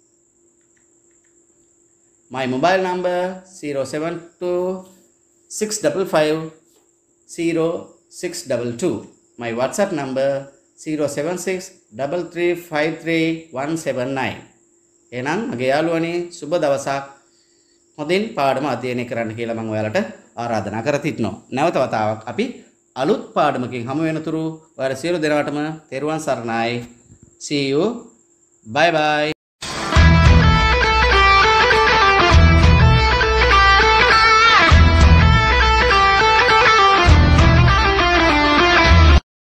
My mobile number zero seven two six five five zero six two two. My WhatsApp number zero seven six three three five three one seven nine. එහෙනම් මගේ යාළුවනේ සුබ දවසක්. හොඳින් පාඩම අධ්‍යයනය කරන්න කියලා මම ඔයාලට ආරාධනා කර සිටිනවා. නැවත වතාවක් අපි අලුත් පාඩමකින් හමු වෙනතුරු ඔයාලා සියලු දෙනාටම තෙරුවන් සරණයි. See you. Bye bye.